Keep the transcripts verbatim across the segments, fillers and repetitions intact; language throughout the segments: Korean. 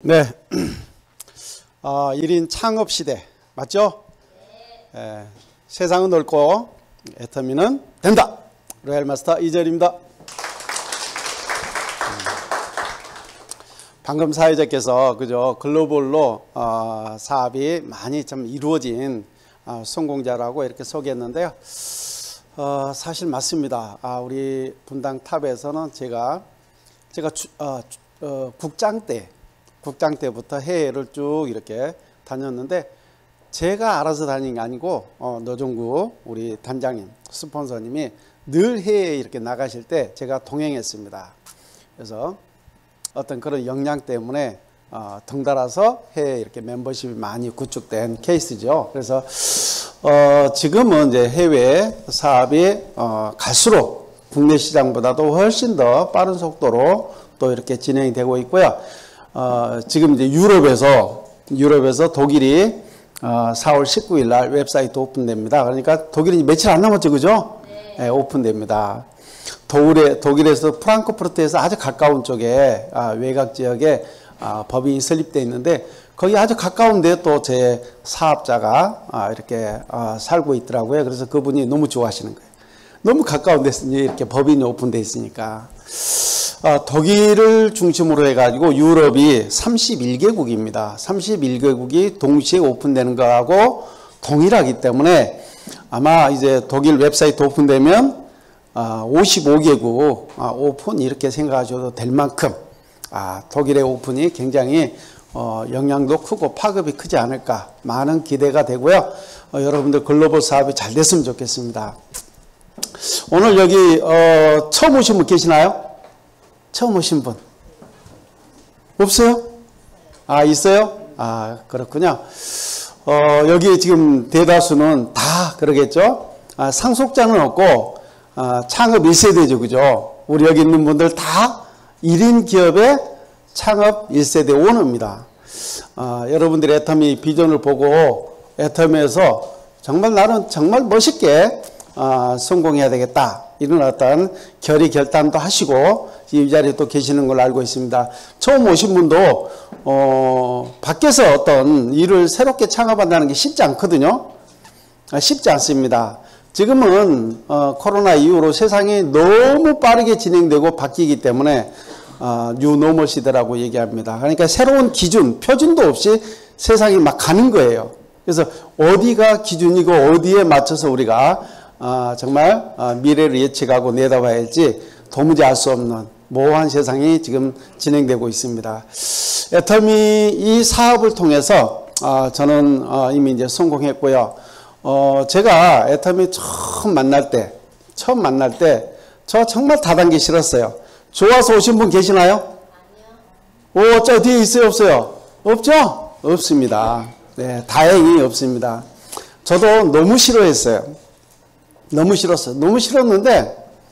네, 어, 일 인 창업 시대 맞죠? 네. 예, 세상은 넓고 애터미는 된다. 로얄 마스터 이재일입니다. 음, 방금 사회자께서 그죠 글로벌로 어, 사업이 많이 좀 이루어진 어, 성공자라고 이렇게 소개했는데요. 어, 사실 맞습니다. 아, 우리 분당 탑에서는 제가 제가 주, 어, 주, 어, 국장 때 국장 때부터 해외를 쭉 이렇게 다녔는데 제가 알아서 다닌 게 아니고 어, 노종구 우리 단장님 스폰서님이 늘 해외에 이렇게 나가실 때 제가 동행했습니다. 그래서 어떤 그런 역량 때문에 어, 덩달아서 해외에 이렇게 멤버십이 많이 구축된 케이스죠. 그래서 어, 지금은 이제 해외 사업이 어, 갈수록 국내 시장보다도 훨씬 더 빠른 속도로 또 이렇게 진행이 되고 있고요. 어, 지금 이제 유럽에서, 유럽에서 독일이 어, 사월 십구일 날 웹사이트 오픈됩니다. 그러니까 독일이 며칠 안 남았죠, 그죠? 네. 네, 오픈됩니다. 독일에, 독일에서 프랑크푸르트에서 아주 가까운 쪽에, 아, 외곽 지역에 아, 법인이 설립되어 있는데, 거기 아주 가까운데 또 제 사업자가 아, 이렇게 아, 살고 있더라고요. 그래서 그분이 너무 좋아하시는 거예요. 너무 가까운 데서 이렇게 법인이 오픈되어 있으니까. 아, 독일을 중심으로 해가지고 유럽이 삼십일 개국입니다. 삼십일 개국이 동시에 오픈되는 거하고 동일하기 때문에 아마 이제 독일 웹사이트 오픈되면 아, 오십오 개국 아, 오픈 이렇게 생각하셔도 될 만큼 아, 독일의 오픈이 굉장히 어, 영향도 크고 파급이 크지 않을까 많은 기대가 되고요. 어, 여러분들 글로벌 사업이 잘 됐으면 좋겠습니다. 오늘 여기 어, 처음 오신 분 계시나요? 처음 오신 분 없어요? 아, 있어요? 아, 그렇군요. 어, 여기 지금 대다수는 다 그러겠죠? 아, 상속자는 없고 아, 창업 일 세대죠, 그죠? 우리 여기 있는 분들 다 일 인 기업의 창업 일 세대 오너입니다. 아, 여러분들의 애터미 비전을 보고 애터미에서 정말 나는 정말 멋있게 아, 성공해야 되겠다. 이런 어떤 결의 결단도 하시고 이 자리에 또 계시는 걸로 알고 있습니다. 처음 오신 분도 어, 밖에서 어떤 일을 새롭게 창업한다는 게 쉽지 않거든요. 아, 쉽지 않습니다. 지금은 어, 코로나 이후로 세상이 너무 빠르게 진행되고 바뀌기 때문에 어, 뉴노멀 시대라고 얘기합니다. 그러니까 새로운 기준, 표준도 없이 세상이 막 가는 거예요. 그래서 어디가 기준이고 어디에 맞춰서 우리가 어, 정말 어, 미래를 예측하고 내다봐야 할지 도무지 알 수 없는 모호한 세상이 지금 진행되고 있습니다. 애터미 이 사업을 통해서 어, 저는 어, 이미 이제 성공했고요. 어, 제가 애터미 처음 만날 때, 처음 만날 때, 저 정말 다단계 싫었어요. 좋아서 오신 분 계시나요? 아니요. 오, 저 뒤에 있어요, 없어요? 없죠? 없습니다. 네, 다행히 없습니다. 저도 너무 싫어했어요. 너무 싫었어요. 너무 싫었는데,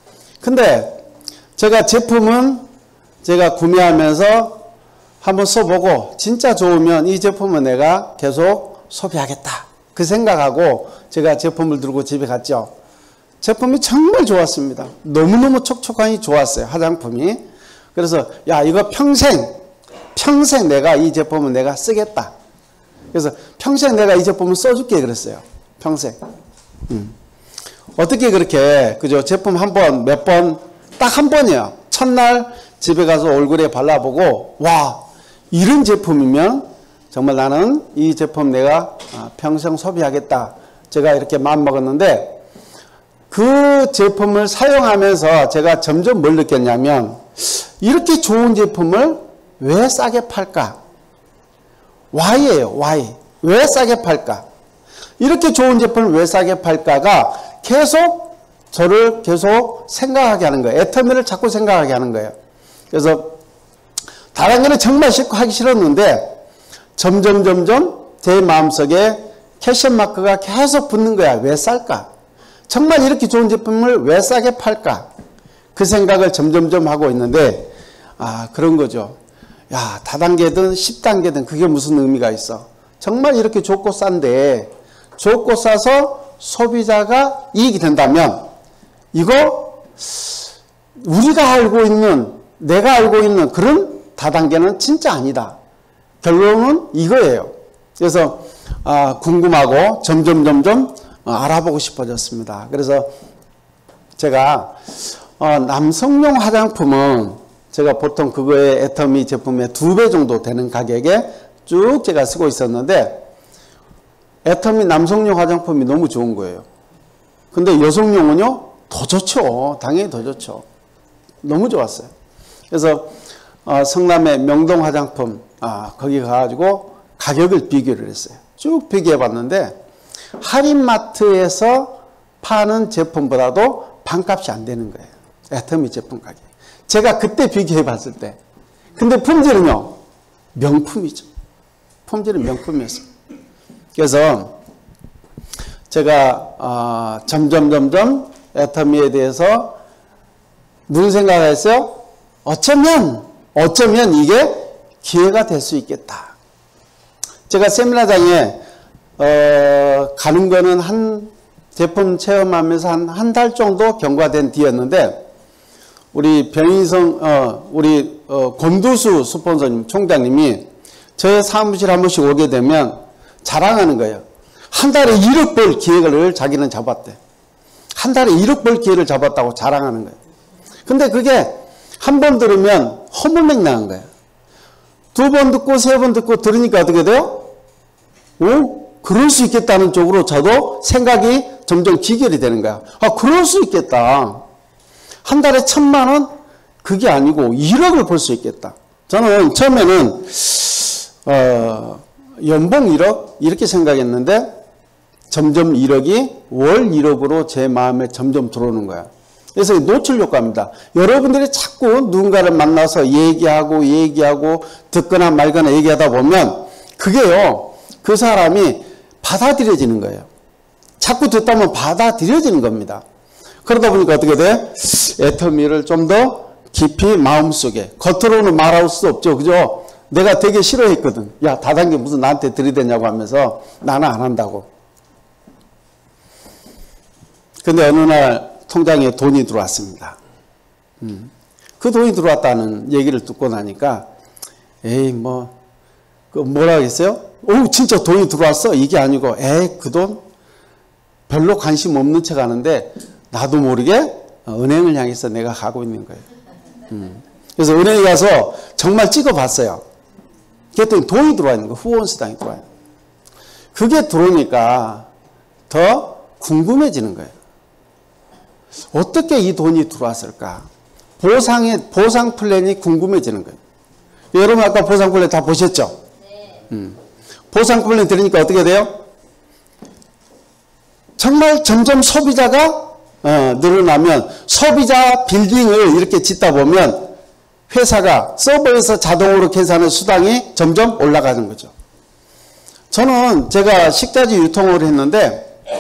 근데 제가 제품은 제가 구매하면서 한번 써보고 진짜 좋으면 이 제품은 내가 계속 소비하겠다. 그 생각하고 제가 제품을 들고 집에 갔죠. 제품이 정말 좋았습니다. 너무너무 촉촉하니 좋았어요. 화장품이. 그래서 야, 이거 평생 평생 내가 이 제품은 내가 쓰겠다. 그래서 평생 내가 이 제품을 써줄게 그랬어요. 평생. 음. 어떻게 그렇게 그죠? 제품 한 번, 몇 번, 딱 한 번이에요. 첫날 집에 가서 얼굴에 발라보고 와, 이런 제품이면 정말 나는 이 제품 내가 평생 소비하겠다. 제가 이렇게 마음먹었는데 그 제품을 사용하면서 제가 점점 뭘 느꼈냐면 이렇게 좋은 제품을 왜 싸게 팔까? Why예요. Why. 왜 싸게 팔까? 이렇게 좋은 제품을 왜 싸게 팔까가 계속 저를 계속 생각하게 하는 거예요. 애터미를 자꾸 생각하게 하는 거예요. 그래서 다른 거는 정말 싫고 하기 싫었는데 점점 점점 제 마음속에 캐션 마크가 계속 붙는 거야. 왜 쌀까? 정말 이렇게 좋은 제품을 왜 싸게 팔까? 그 생각을 점점점 하고 있는데 아, 그런 거죠. 야, 다단계든 십 단계든 그게 무슨 의미가 있어? 정말 이렇게 좋고 싼데 좋고 싸서 소비자가 이익이 된다면 이거 우리가 알고 있는 내가 알고 있는 그런 다단계는 진짜 아니다. 결론은 이거예요. 그래서 아, 궁금하고 점점 점점 어, 알아보고 싶어졌습니다. 그래서 제가 어, 남성용 화장품은 제가 보통 그거의 애터미 제품의 두 배 정도 되는 가격에 쭉 제가 쓰고 있었는데 애터미 남성용 화장품이 너무 좋은 거예요. 근데 여성용은요 더 좋죠. 당연히 더 좋죠. 너무 좋았어요. 그래서 어, 성남의 명동 화장품 아, 거기 가가지고 가격을 비교를 했어요. 쭉 비교해 봤는데 할인마트에서 파는 제품보다도 반값이 안 되는 거예요. 애터미 제품 가격. 제가 그때 비교해 봤을 때. 근데 품질은요 명품이죠. 품질은 명품이었어요. 그래서 제가 어, 점점 점점 애터미에 대해서 무슨 생각을 했어요? 어쩌면 어쩌면 이게 기회가 될 수 있겠다. 제가 세미나장에 어, 가는 거는 한 제품 체험하면서 한 한 달 정도 경과된 뒤였는데 우리 변희성 어, 우리 어, 권두수 스폰서님 총장님이 저의 사무실 한 번씩 오게 되면 자랑하는 거예요. 한 달에 일억 벌 기회를 자기는 잡았대. 한 달에 일억 벌 기회를 잡았다고 자랑하는 거예요. 근데 그게 한 번 들으면 허물맹 나는 거예요. 두 번 듣고 세 번 듣고 들으니까 어떻게 돼요? 오, 그럴 수 있겠다는 쪽으로 저도 생각이 점점 기결이 되는 거야. 아, 그럴 수 있겠다. 한 달에 천만 원? 그게 아니고 일억을 벌 수 있겠다. 저는 처음에는 어, 연봉 일억? 이렇게 생각했는데 점점 일억이 월 일억으로 제 마음에 점점 들어오는 거야. 그래서 노출 효과입니다. 여러분들이 자꾸 누군가를 만나서 얘기하고 얘기하고 듣거나 말거나 얘기하다 보면 그게요. 그 사람이 받아들여지는 거예요. 자꾸 듣다 보면 받아들여지는 겁니다. 그러다 보니까 어떻게 돼? 애터미를 좀 더 깊이 마음속에 겉으로는 말할 수 없죠. 그죠? 내가 되게 싫어했거든. 야, 다단계 무슨 나한테 들이대냐고 하면서 나는 안 한다고. 근데 어느 날 통장에 돈이 들어왔습니다. 음. 그 돈이 들어왔다는 얘기를 듣고 나니까 에이 뭐 그 뭐라 하겠어요? 오 진짜 돈이 들어왔어? 이게 아니고 에이 그 돈 별로 관심 없는 척 하는데 나도 모르게 은행을 향해서 내가 가고 있는 거예요. 음. 그래서 은행에 가서 정말 찍어봤어요. 그랬더니 돈이 들어와 있는 거예요. 후원수당이 들어와요. 그게 들어오니까 더 궁금해지는 거예요. 어떻게 이 돈이 들어왔을까? 보상의, 보상 플랜이 궁금해지는 거예요. 여러분 아까 보상 플랜 다 보셨죠? 네. 음. 보상 플랜 들으니까 어떻게 돼요? 정말 점점 소비자가 어, 늘어나면 소비자 빌딩을 이렇게 짓다 보면 회사가 서버에서 자동으로 계산하는 수당이 점점 올라가는 거죠. 저는 제가 식자재 유통을 했는데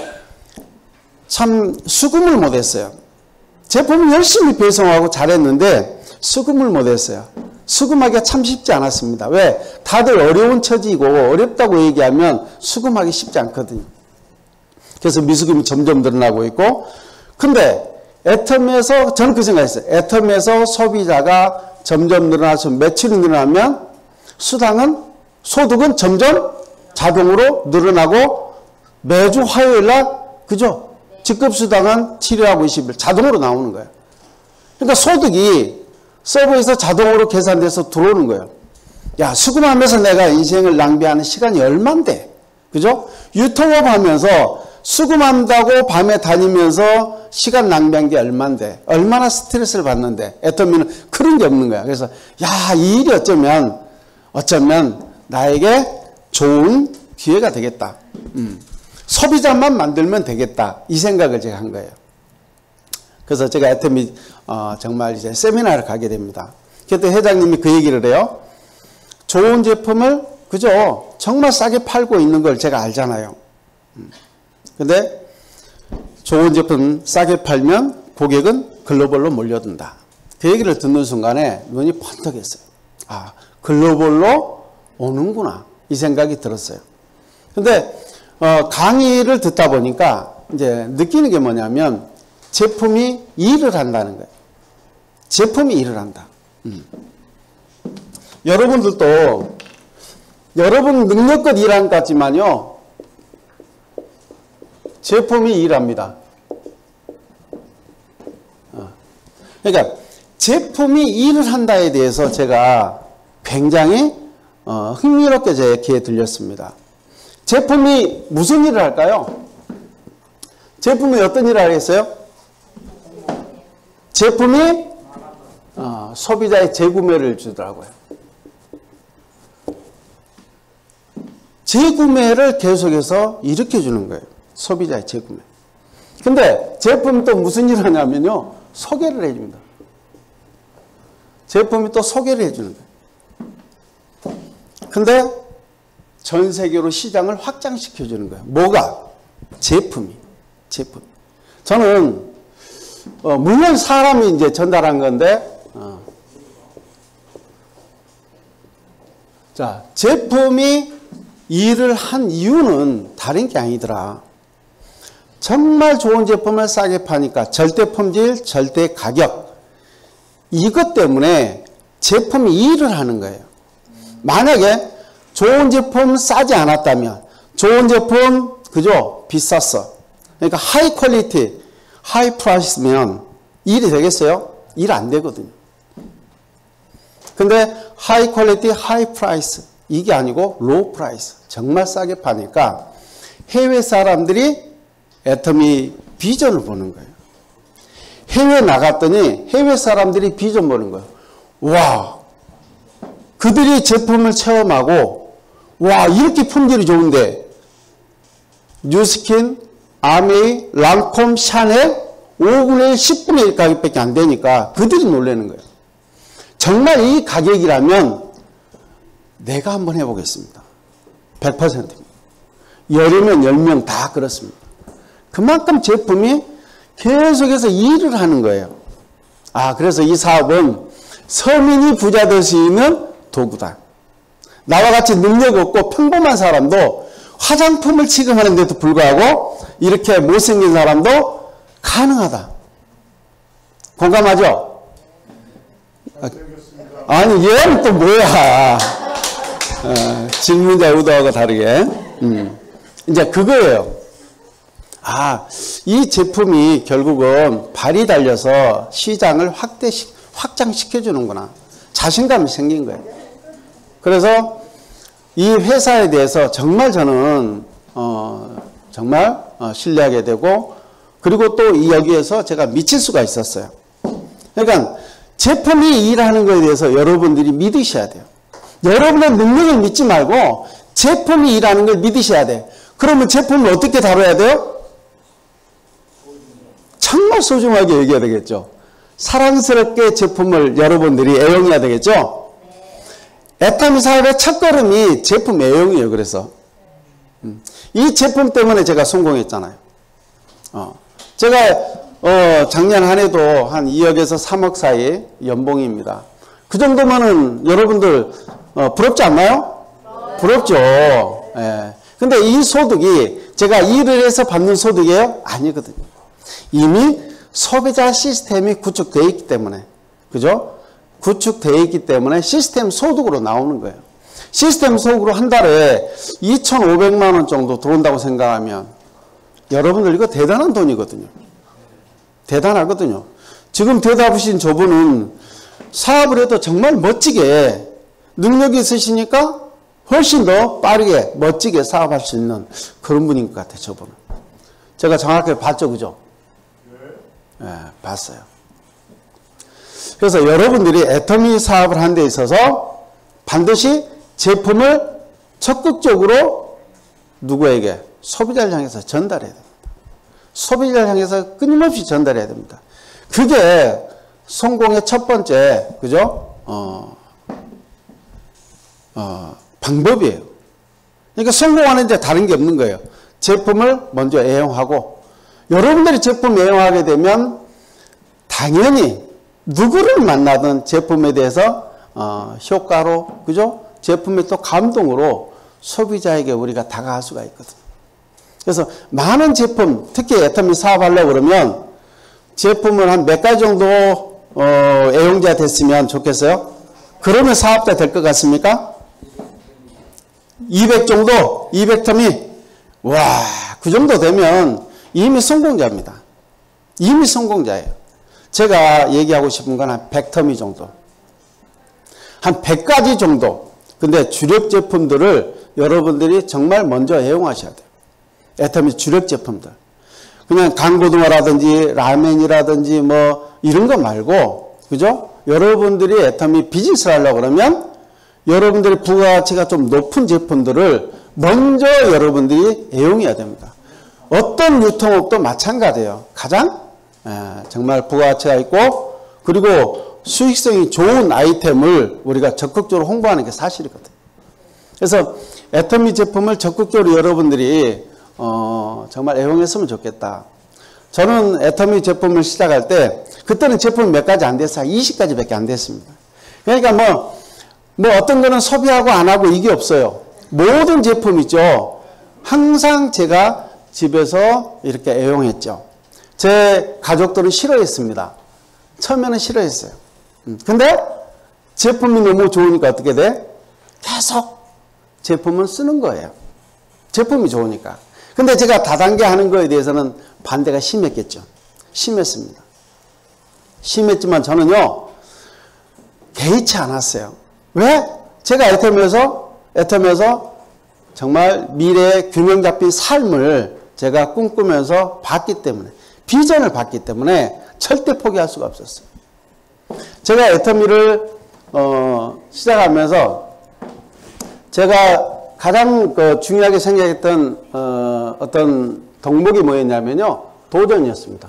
참 수긍을 못했어요. 제품을 열심히 배송하고 잘했는데 수긍을 못했어요. 수긍하기가 참 쉽지 않았습니다. 왜? 다들 어려운 처지이고 어렵다고 얘기하면 수긍하기 쉽지 않거든요. 그래서 미수금이 점점 늘어나고 있고 근데 애터미에서 저는 그 생각했어요. 애터미에서 소비자가 점점 늘어나서 매출이 늘어나면 수당은 소득은 점점 자동으로 늘어나고 매주 화요일 날 그죠? 직급수당은 칠 일하고 이십 일 자동으로 나오는 거예요. 그러니까 소득이 서버에서 자동으로 계산돼서 들어오는 거예요. 야, 수금하면서 내가 인생을 낭비하는 시간이 얼만데? 그죠? 유통업 하면서 수금한다고 밤에 다니면서 시간 낭비한 게 얼만데? 얼마나 스트레스를 받는데? 애터미는 그런 게 없는 거야. 그래서, 야, 이 일이 어쩌면, 어쩌면 나에게 좋은 기회가 되겠다. 음. 소비자만 만들면 되겠다. 이 생각을 제가 한 거예요. 그래서 제가 애터미 어, 정말 이제 세미나를 가게 됩니다. 그때 회장님이 그 얘기를 해요. 좋은 제품을 그죠? 정말 싸게 팔고 있는 걸 제가 알잖아요. 음. 근데 좋은 제품 싸게 팔면 고객은 글로벌로 몰려든다. 그 얘기를 듣는 순간에 눈이 번쩍했어요. 아, 글로벌로 오는구나. 이 생각이 들었어요. 근데 어, 강의를 듣다 보니까 이제 느끼는 게 뭐냐면 제품이 일을 한다는 거예요. 제품이 일을 한다. 음. 여러분들도 여러분 능력껏 일하는 것 같지만요, 제품이 일합니다. 그러니까 제품이 일을 한다에 대해서 제가 굉장히 어, 흥미롭게 제 귀에 들렸습니다. 제품이 무슨 일을 할까요? 제품이 어떤 일을 하겠어요? 제품이 어, 소비자의 재구매를 주더라고요. 재구매를 계속해서 일으켜주는 거예요. 소비자의 재구매. 근데 제품이 또 무슨 일을 하냐면요, 소개를 해줍니다. 제품이 또 소개를 해주는 거예요. 근데 전 세계로 시장을 확장시켜주는 거예요. 뭐가? 제품이. 제품. 저는, 어, 물론 사람이 이제 전달한 건데, 어. 자, 제품이 일을 한 이유는 다른 게 아니더라. 정말 좋은 제품을 싸게 파니까 절대 품질, 절대 가격, 이것 때문에 제품이 일을 하는 거예요. 만약에 좋은 제품 싸지 않았다면, 좋은 제품 그죠? 비쌌어. 그러니까 하이 퀄리티, 하이 프라이스면 일이 되겠어요? 일 안 되거든요. 근데 하이 퀄리티, 하이 프라이스, 이게 아니고 로우 프라이스, 정말 싸게 파니까 해외 사람들이 애터미 비전을 보는 거예요. 해외 나갔더니 해외 사람들이 비전 보는 거예요. 와, 그들이 제품을 체험하고, 와, 이렇게 품질이 좋은데 뉴스킨, 아메이, 랑콤, 샤넬 오분의 일, 십분의 일 가격밖에 안 되니까 그들이 놀라는 거예요. 정말 이 가격이라면 내가 한번 해보겠습니다. 백 퍼센트입니다. 열이면 열 명 다 그렇습니다. 그만큼 제품이 계속해서 일을 하는 거예요. 아, 그래서 이 사업은 서민이 부자 될 수 있는 도구다. 나와 같이 능력 없고 평범한 사람도 화장품을 취급하는데도 불구하고 이렇게 못생긴 사람도 가능하다. 공감하죠? 아니, 얘는 또 뭐야. 어, 질문자 의도하고 다르게. 음. 이제 그거예요. 아, 이 제품이 결국은 발이 달려서 시장을 확대, 확장시켜주는구나. 자신감이 생긴 거예요. 그래서 이 회사에 대해서 정말 저는, 어, 정말 어, 신뢰하게 되고, 그리고 또 여기에서 제가 미칠 수가 있었어요. 그러니까 제품이 일하는 것에 대해서 여러분들이 믿으셔야 돼요. 여러분의 능력을 믿지 말고 제품이 일하는 걸 믿으셔야 돼요. 그러면 제품을 어떻게 다뤄야 돼요? 정말 소중하게 얘기해야 되겠죠. 사랑스럽게 제품을 여러분들이 애용해야 되겠죠. 애터미 사업의 첫걸음이 제품 애용이에요. 그래서 이 제품 때문에 제가 성공했잖아요. 어. 제가 어, 작년 한 해도 한 이억에서 삼억 사이 연봉입니다. 그 정도면은 여러분들 어, 부럽지 않나요? 부럽죠. 예. 근데 이 소득이 제가 일을 해서 받는 소득이에요? 아니거든요. 이미 소비자 시스템이 구축되어 있기 때문에, 그죠? 구축되어 있기 때문에 시스템 소득으로 나오는 거예요. 시스템 소득으로 한 달에 이천오백만 원 정도 들어온다고 생각하면 여러분들 이거 대단한 돈이거든요. 대단하거든요. 지금 대답하신 저분은 사업을 해도 정말 멋지게 능력이 있으시니까 훨씬 더 빠르게 멋지게 사업할 수 있는 그런 분인 것 같아요. 저분은. 제가 정확하게 봤죠. 그죠? 네, 봤어요. 그래서 여러분들이 애터미 사업을 하는 데 있어서 반드시 제품을 적극적으로 누구에게? 소비자를 향해서 전달해야 됩니다. 소비자를 향해서 끊임없이 전달해야 됩니다. 그게 성공의 첫 번째, 그죠? 어, 어, 방법이에요. 그러니까 성공하는 데 다른 게 없는 거예요. 제품을 먼저 애용하고, 여러분들이 제품 애용하게 되면 당연히 누구를 만나든 제품에 대해서 어, 효과로, 그죠? 제품의 또 감동으로 소비자에게 우리가 다가갈 수가 있거든요. 그래서 많은 제품, 특히 애터미 사업하려고 그러면 제품을 한 몇 가지 정도 어, 애용자 됐으면 좋겠어요? 그러면 사업자 될 것 같습니까? 이백 정도, 이백 텀이, 와, 그 정도 되면 이미 성공자입니다. 이미 성공자예요. 제가 얘기하고 싶은 건 한 백 텀이 정도. 한 백 가지 정도. 근데 주력 제품들을 여러분들이 정말 먼저 애용하셔야 돼요. 애터미 주력 제품들. 그냥 강고등어라든지 라면이라든지 뭐 이런 거 말고, 그죠? 여러분들이 애터미 비즈니스를 하려고 그러면 여러분들의 부가가치가 좀 높은 제품들을 먼저 여러분들이 애용해야 됩니다. 어떤 유통업도 마찬가지예요. 가장 정말 부가가치가 있고 그리고 수익성이 좋은 아이템을 우리가 적극적으로 홍보하는 게 사실이거든요. 그래서 애터미 제품을 적극적으로 여러분들이 어, 정말 애용했으면 좋겠다. 저는 애터미 제품을 시작할 때 그때는 제품이 몇 가지 안 됐어요. 이십 가지밖에 안 됐습니다. 그러니까 뭐, 뭐 어떤 거는 소비하고 안 하고 이게 없어요. 모든 제품이죠. 항상 제가 집에서 이렇게 애용했죠. 제 가족들은 싫어했습니다. 처음에는 싫어했어요. 근데 제품이 너무 좋으니까 어떻게 돼? 계속 제품을 쓰는 거예요. 제품이 좋으니까. 근데 제가 다단계 하는 거에 대해서는 반대가 심했겠죠. 심했습니다. 심했지만 저는요, 개의치 않았어요. 왜? 제가 애터미에서, 애터미에서 정말 미래의 균형 잡힌 삶을 제가 꿈꾸면서 봤기 때문에, 비전을 봤기 때문에 절대 포기할 수가 없었어요. 제가 애터미를, 어, 시작하면서 제가 가장 그 중요하게 생각했던 어, 어떤 덕목이 뭐였냐면요. 도전이었습니다.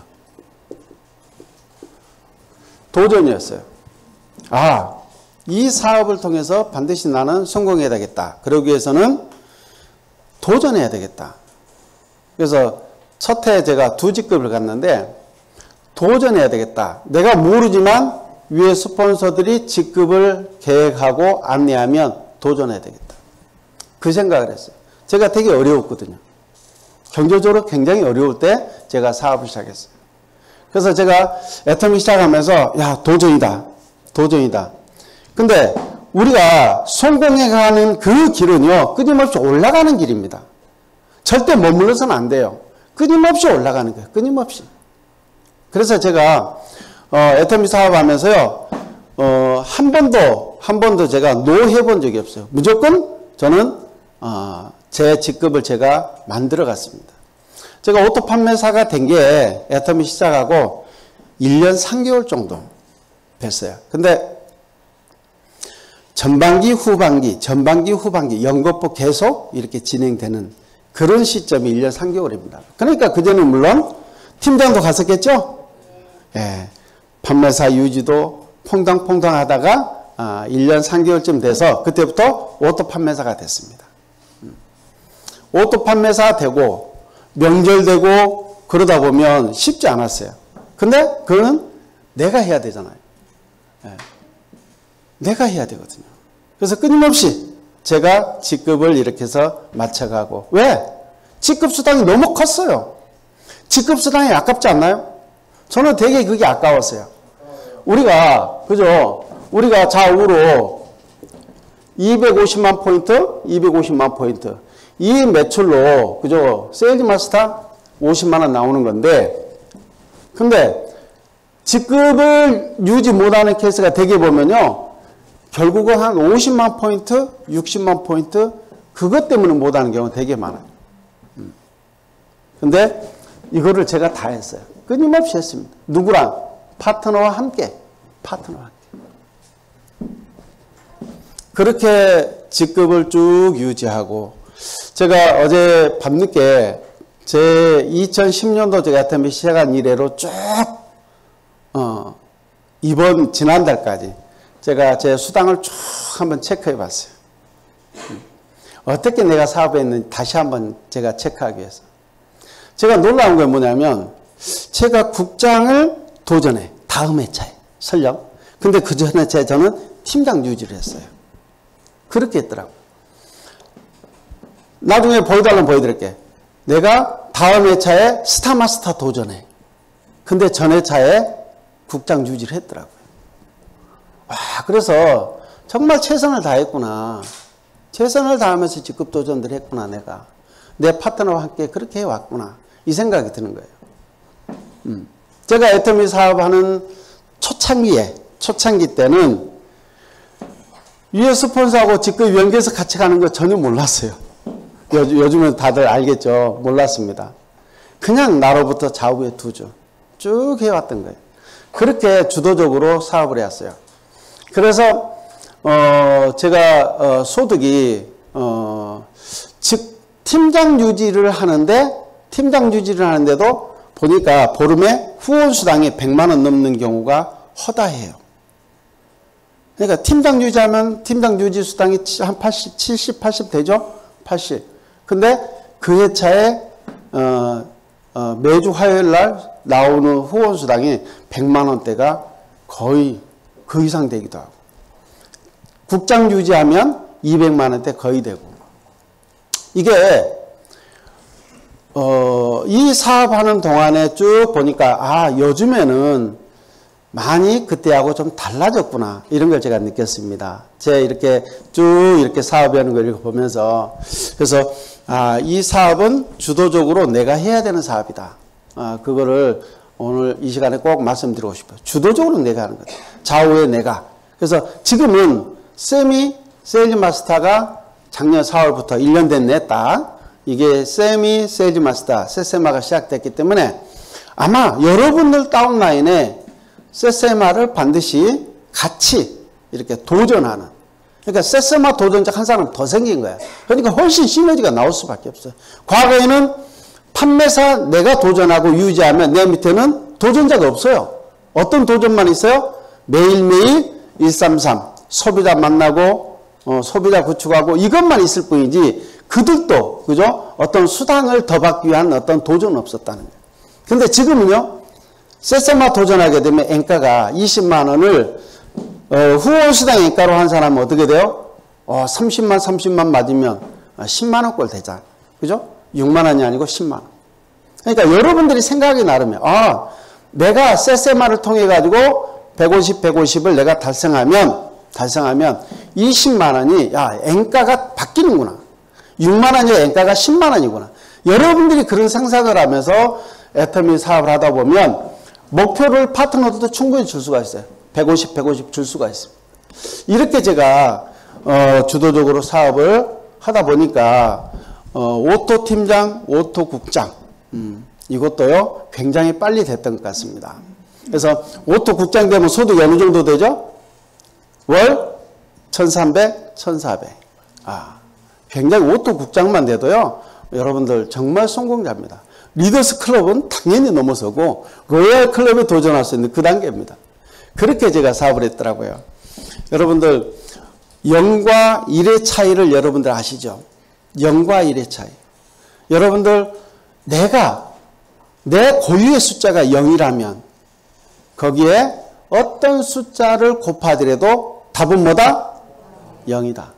도전이었어요. 아, 이 사업을 통해서 반드시 나는 성공해야 되겠다. 그러기 위해서는 도전해야 되겠다. 그래서 첫 해 제가 두 직급을 갔는데 도전해야 되겠다. 내가 모르지만 위에 스폰서들이 직급을 계획하고 안내하면 도전해야 되겠다. 그 생각을 했어요. 제가 되게 어려웠거든요. 경제적으로 굉장히 어려울 때 제가 사업을 시작했어요. 그래서 제가 애터미 시작하면서 야, 도전이다. 도전이다. 근데 우리가 성공해가는 그 길은요, 끊임없이 올라가는 길입니다. 절대 머물러서는 안 돼요. 끊임없이 올라가는 거예요. 끊임없이. 그래서 제가 어, 애터미 사업하면서요, 어, 한 번도 한 번도 제가 노 해본 적이 없어요. 무조건 저는 어, 제 직급을 제가 만들어 갔습니다. 제가 오토 판매사가 된 게 애터미 시작하고 일 년 삼 개월 정도 됐어요. 근데 전반기, 후반기, 전반기, 후반기 연거푸 계속 이렇게 진행되는 그런 시점이 일 년 삼 개월입니다. 그러니까 그전에 물론 팀장도 갔었겠죠? 예, 판매사 유지도 퐁당퐁당 하다가 아, 일 년 삼 개월쯤 돼서 그때부터 오토 판매사가 됐습니다. 오토 판매사 되고 명절 되고 그러다 보면 쉽지 않았어요. 근데 그거는 내가 해야 되잖아요. 네. 내가 해야 되거든요. 그래서 끊임없이 제가 직급을 이렇게 해서 맞춰가고. 왜? 직급 수당이 너무 컸어요. 직급 수당이 아깝지 않나요? 저는 되게 그게 아까웠어요. 우리가 그죠? 우리가 좌우로 이백오십만 포인트, 이백오십만 포인트. 이 매출로, 그죠? 세일즈 마스터 오십만 원 나오는 건데, 근데 직급을 유지 못하는 케이스가 되게 보면요, 결국은 한 오십만 포인트, 육십만 포인트, 그것 때문에 못하는 경우가 되게 많아요. 근데 이거를 제가 다 했어요. 끊임없이 했습니다. 누구랑? 파트너와 함께. 파트너와 함께. 그렇게 직급을 쭉 유지하고, 제가 어제 밤늦게 제 이천십 년도 제가 애터미 시작한 이래로 쭉, 어, 이번, 지난달까지 제가 제 수당을 쭉 한번 체크해 봤어요. 어떻게 내가 사업했는지 다시 한번 제가 체크하기 위해서. 제가 놀라운 게 뭐냐면, 제가 국장을 도전해. 다음 회차에. 설령. 근데 그 전 회차에 저는 팀장 유지를 했어요. 그렇게 했더라고요. 나중에 보여달라면 보여드릴게. 내가 다음 회차에 스타마스터 도전해. 근데 전 회차에 국장 유지를 했더라고요. 와, 그래서 정말 최선을 다했구나. 최선을 다하면서 직급 도전들 했구나. 내가 내 파트너와 함께 그렇게 해왔구나. 이 생각이 드는 거예요. 음. 제가 애터미 사업하는 초창기에 초창기 때는 위에 스폰서하고 직급 연계해서 같이 가는 거 전혀 몰랐어요. 요, 요즘은 다들 알겠죠. 몰랐습니다. 그냥 나로부터 좌우에 두죠. 쭉 해왔던 거예요. 그렇게 주도적으로 사업을 해왔어요. 그래서 어, 제가 어, 소득이 어, 즉 팀장 유지를 하는데 팀장 유지를 하는데도 보니까 보름에 후원 수당이 백만 원 넘는 경우가 허다해요. 그러니까 팀장 유지하면 팀장 유지 수당이 한 팔십, 칠십, 팔십 되죠? 팔십. 근데 그 회차에 어, 어, 매주 화요일 날 나오는 후원 수당이 백만 원대가 거의 그 이상 되기도 하고, 국장 유지하면 이백만 원대 거의 되고, 이게 어, 이 사업하는 동안에 쭉 보니까 아 요즘에는 많이 그때하고 좀 달라졌구나, 이런 걸 제가 느꼈습니다. 제가 이렇게 쭉 이렇게 사업하는 걸 보면서, 그래서 아, 이 사업은 주도적으로 내가 해야 되는 사업이다. 아, 그거를 오늘 이 시간에 꼭 말씀드리고 싶어요. 주도적으로 내가 하는 거다. 좌우에 내가. 그래서 지금은 세미 세일즈 마스터가 작년 사월부터 일 년 됐네 딱. 이게 세미 세일즈 마스터 세세마가 시작됐기 때문에 아마 여러분들 다운라인에 세세마를 반드시 같이 이렇게 도전하는, 그러니까 세세마 도전자 한 사람 더 생긴 거야. 그러니까 훨씬 시너지가 나올 수밖에 없어요. 과거에는 판매사 내가 도전하고 유지하면 내 밑에는 도전자가 없어요. 어떤 도전만 있어요? 매일매일 일삼삼 소비자 만나고 어, 소비자 구축하고 이것만 있을 뿐이지 그들도 그죠? 어떤 수당을 더 받기 위한 어떤 도전은 없었다는 거예요. 근데 지금은요, 세세마 도전하게 되면 앵가가 이십만 원을 어, 후원 수당 앵가로 한 사람은 어떻게 돼요? 어, 삼십만 삼십만 맞으면 십만 원꼴 되잖아. 그죠? 육만 원이 아니고 십만 원. 그러니까 여러분들이 생각이 나름이에요. 아, 내가 세세마를 통해 가지고 백오십, 백오십을 내가 달성하면 달성하면 이십만 원이 야, 앵가가 바뀌는구나. 육만 원이 앵가가 십만 원이구나. 여러분들이 그런 생각을 하면서 애터미 사업을 하다 보면 목표를 파트너들도 충분히 줄 수가 있어요. 백오십, 백오십 줄 수가 있습니다. 이렇게 제가 어, 주도적으로 사업을 하다 보니까 어, 오토 팀장, 오토 국장 음, 이것도요 굉장히 빨리 됐던 것 같습니다. 그래서 오토 국장 되면 소득이 어느 정도 되죠? 월 천삼백, 천사백. 아, 굉장히 오토 국장만 돼도요 여러분들 정말 성공자입니다. 리더스 클럽은 당연히 넘어서고 로얄 클럽에 도전할 수 있는 그 단계입니다. 그렇게 제가 사업을 했더라고요. 여러분들 영과 일의 차이를 여러분들 아시죠? 영과 일의 차이. 여러분들 내가 내 고유의 숫자가 영이라면 거기에 어떤 숫자를 곱하더라도 답은 뭐다? 영이다.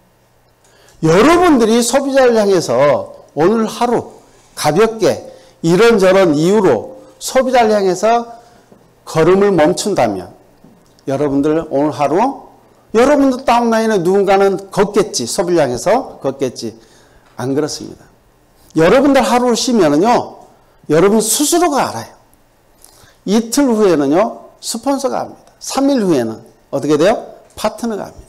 여러분들이 소비자를 향해서 오늘 하루 가볍게 이런저런 이유로 소비자를 향해서 걸음을 멈춘다면 여러분들 오늘 하루 여러분들 다운라인에 누군가는 걷겠지. 소비를 향해서 걷겠지. 안 그렇습니다. 여러분들 하루를 쉬면은요 여러분 스스로가 알아요. 이틀 후에는요 스폰서가 합니다. 삼 일 후에는 어떻게 돼요? 파트너가 합니다.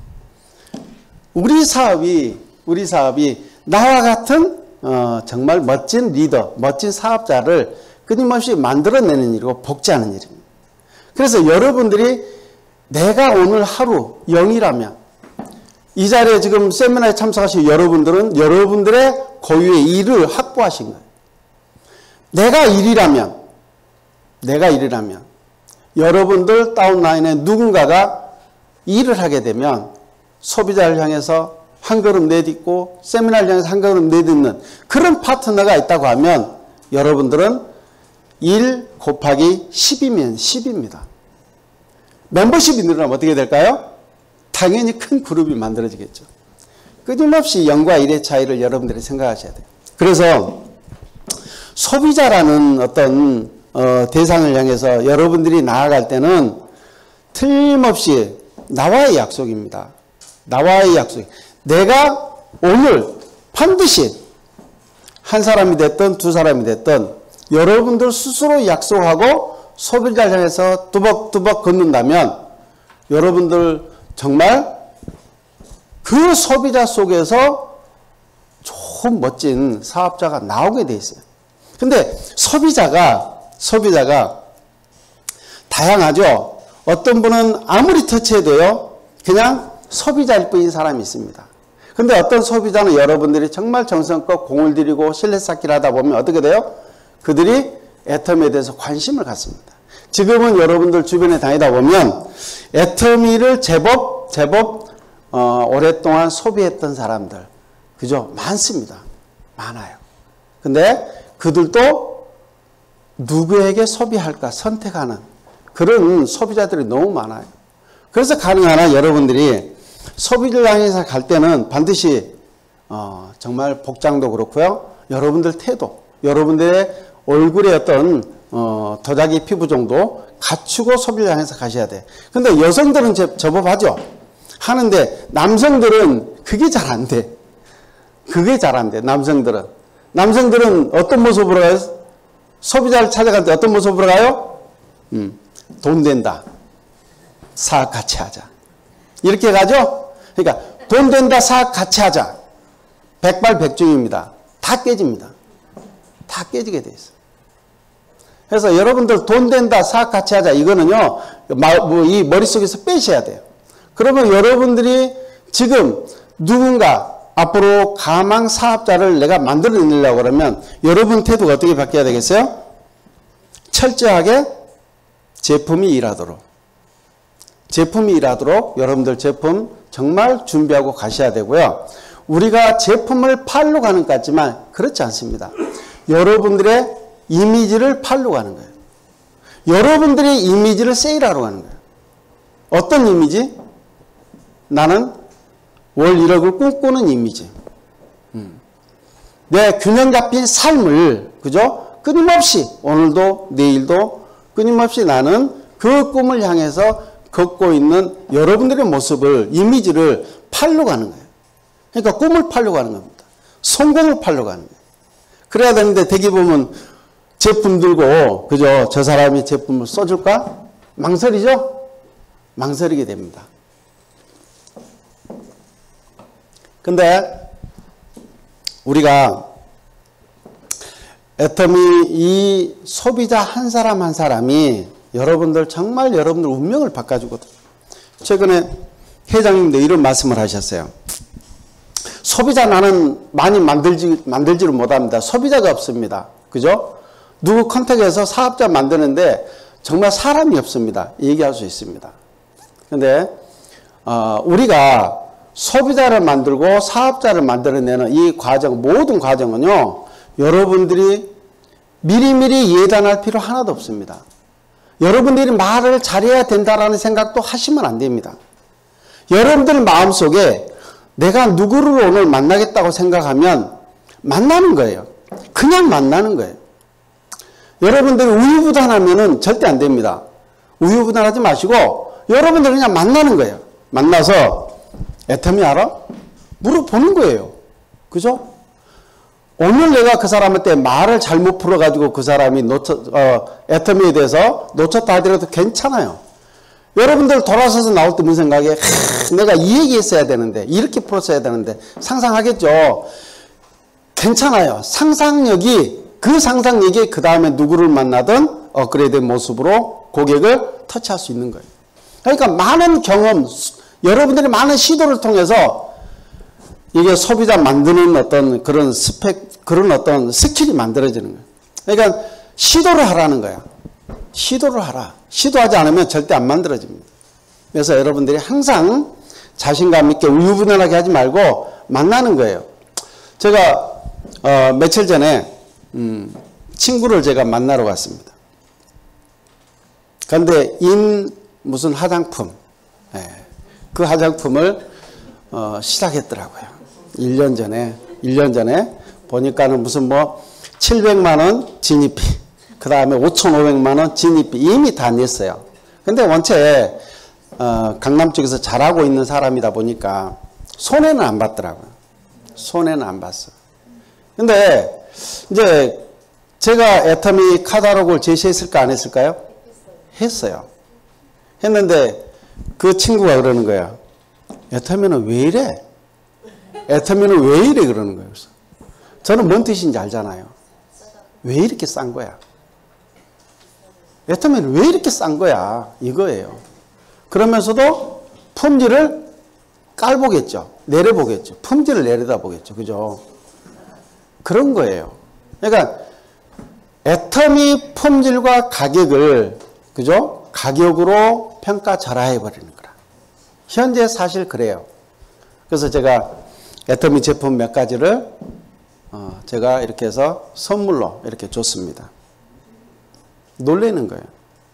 우리 사업이 우리 사업이 나와 같은 어, 정말 멋진 리더, 멋진 사업자를 끊임없이 만들어내는 일이고 복제하는 일입니다. 그래서 여러분들이 내가 오늘 하루 영이라면 이 자리에 지금 세미나에 참석하신 여러분들은 여러분들의 고유의 일을 확보하신 거예요. 내가 일이라면 내가 일이라면 여러분들 다운라인에 누군가가 일을 하게 되면 소비자를 향해서 한 걸음 내딛고 세미나를 향해서 한 걸음 내딛는 그런 파트너가 있다고 하면 여러분들은 일 곱하기 십이면 십입니다. 멤버십이 늘어나면 어떻게 될까요? 당연히 큰 그룹이 만들어지겠죠. 끊임없이 영과 일의 차이를 여러분들이 생각하셔야 돼요. 그래서 소비자라는 어떤 어, 대상을 향해서 여러분들이 나아갈 때는 틀림없이 나와의 약속입니다. 나와의 약속. 내가 오늘 반드시 한 사람이 됐든 두 사람이 됐든 여러분들 스스로 약속하고 소비자를 향해서 뚜벅뚜벅 걷는다면 여러분들 정말 그 소비자 속에서 좋은 멋진 사업자가 나오게 돼 있어요. 근데 소비자가 소비자가 다양하죠. 어떤 분은 아무리 터치해도요 그냥 소비자일 뿐인 사람이 있습니다. 근데 어떤 소비자는 여러분들이 정말 정성껏 공을 들이고 신뢰 쌓기를 하다 보면 어떻게 돼요? 그들이 애터미에 대해서 관심을 갖습니다. 지금은 여러분들 주변에 다니다 보면 애터미를 제법 제법 어, 오랫동안 소비했던 사람들 그죠? 많습니다. 많아요. 근데 그들도 누구에게 소비할까 선택하는 그런 소비자들이 너무 많아요. 그래서 가능하나 여러분들이 소비를 향해서 갈 때는 반드시 어, 정말 복장도 그렇고요. 여러분들 태도, 여러분들의 얼굴의 어떤 어, 도자기 피부 정도 갖추고 소비를 향해서 가셔야 돼. 근데 여성들은 제, 제법 하죠. 하는데 남성들은 그게 잘 안 돼. 그게 잘 안 돼. 남성들은. 남성들은 어떤 모습으로 가요? 소비자를 찾아갈 때 어떤 모습으로 가요? 음, 돈 된다. 사업 같이 하자. 이렇게 가죠? 그러니까 돈 된다, 사업 같이 하자. 백발백중입니다. 다 깨집니다. 다 깨지게 돼 있어요. 그래서 여러분들 돈 된다, 사업 같이 하자. 이거는요, 이 머릿속에서 빼셔야 돼요. 그러면 여러분들이 지금 누군가 앞으로 가망 사업자를 내가 만들어내려고 그러면 여러분 태도가 어떻게 바뀌어야 되겠어요? 철저하게 제품이 일하도록. 제품이 일하도록 여러분들 제품 정말 준비하고 가셔야 되고요. 우리가 제품을 팔러 가는 것 같지만 그렇지 않습니다. 여러분들의 이미지를 팔러 가는 거예요. 여러분들의 이미지를 세일하러 가는 거예요. 어떤 이미지? 나는 월 일억을 꿈꾸는 이미지. 음. 내 균형 잡힌 삶을 그죠? 끊임없이 오늘도 내일도 끊임없이 나는 그 꿈을 향해서 걷고 있는 여러분들의 모습을 이미지를 팔러 가는 거예요. 그러니까 꿈을 팔러 가는 겁니다. 성공을 팔러 가는 거예요. 그래야 되는데 대기 보면 제품 들고 그죠? 저 사람이 제품을 써줄까? 망설이죠? 망설이게 됩니다. 근데 우리가 애터미 이 소비자 한 사람 한 사람이 여러분들 정말 여러분들 운명을 바꿔주거든요. 최근에 회장님도 이런 말씀을 하셨어요. 소비자 나는 많이 만들지, 만들지를 못합니다. 소비자가 없습니다. 그죠? 누구 컨택해서 사업자 만드는데 정말 사람이 없습니다. 얘기할 수 있습니다. 근데 어, 우리가 소비자를 만들고 사업자를 만들어내는 이 과정, 모든 과정은요, 여러분들이 미리미리 예단할 필요 하나도 없습니다. 여러분들이 말을 잘해야 된다라는 생각도 하시면 안 됩니다. 여러분들 마음속에 내가 누구를 오늘 만나겠다고 생각하면 만나는 거예요. 그냥 만나는 거예요. 여러분들이 우유부단하면은 절대 안 됩니다. 우유부단하지 마시고 여러분들 그냥 만나는 거예요. 만나서 애터미 알아? 물어보는 거예요. 그죠? 오늘 내가 그 사람한테 말을 잘못 풀어가지고 그 사람이 놓쳐, 어, 애터미에 대해서 놓쳤다 하더라도 괜찮아요. 여러분들 돌아서서 나올 때 무슨 생각에 내가 이 얘기 했어야 되는데 이렇게 풀었어야 되는데 상상하겠죠. 괜찮아요. 상상력이 그 상상력이 그 다음에 누구를 만나든 업그레이드된 모습으로 고객을 터치할 수 있는 거예요. 그러니까 많은 경험, 여러분들이 많은 시도를 통해서 이게 소비자 만드는 어떤 그런 스펙, 그런 어떤 스킬이 만들어지는 거예요. 그러니까 시도를 하라는 거야. 시도를 하라. 시도하지 않으면 절대 안 만들어집니다. 그래서 여러분들이 항상 자신감 있게 우유부단하게 하지 말고 만나는 거예요. 제가 어, 며칠 전에 음, 친구를 제가 만나러 갔습니다. 그런데 인 무슨 화장품, 예, 그 화장품을 어, 시작했더라고요. 일 년 전에, 일 년 전에 보니까는 무슨 뭐 칠백만 원 진입비, 그 다음에 오천오백만 원 진입비 이미 다 냈어요. 근데 원체 어, 강남 쪽에서 잘하고 있는 사람이다 보니까 손해는 안 봤더라고요. 손해는 안 봤어. 근데 이제 제가 애터미 카탈로그를 제시했을까 안 했을까요? 했어요. 했는데 그 친구가 그러는 거야. 애터미는 왜 이래? 애터미는 왜 이래? 그러는 거예요. 그래서 저는 뭔 뜻인지 알잖아요. 왜 이렇게 싼 거야? 애터미는 왜 이렇게 싼 거야? 이거예요. 그러면서도 품질을 깔보겠죠. 내려보겠죠. 품질을 내려다보겠죠. 그죠? 그런 거예요. 그러니까 애터미 품질과 가격을 그죠? 가격으로 평가절하해버리는 거라. 현재 사실 그래요. 그래서 제가 애터미 제품 몇 가지를 어 제가 이렇게 해서 선물로 이렇게 줬습니다. 놀라는 거예요.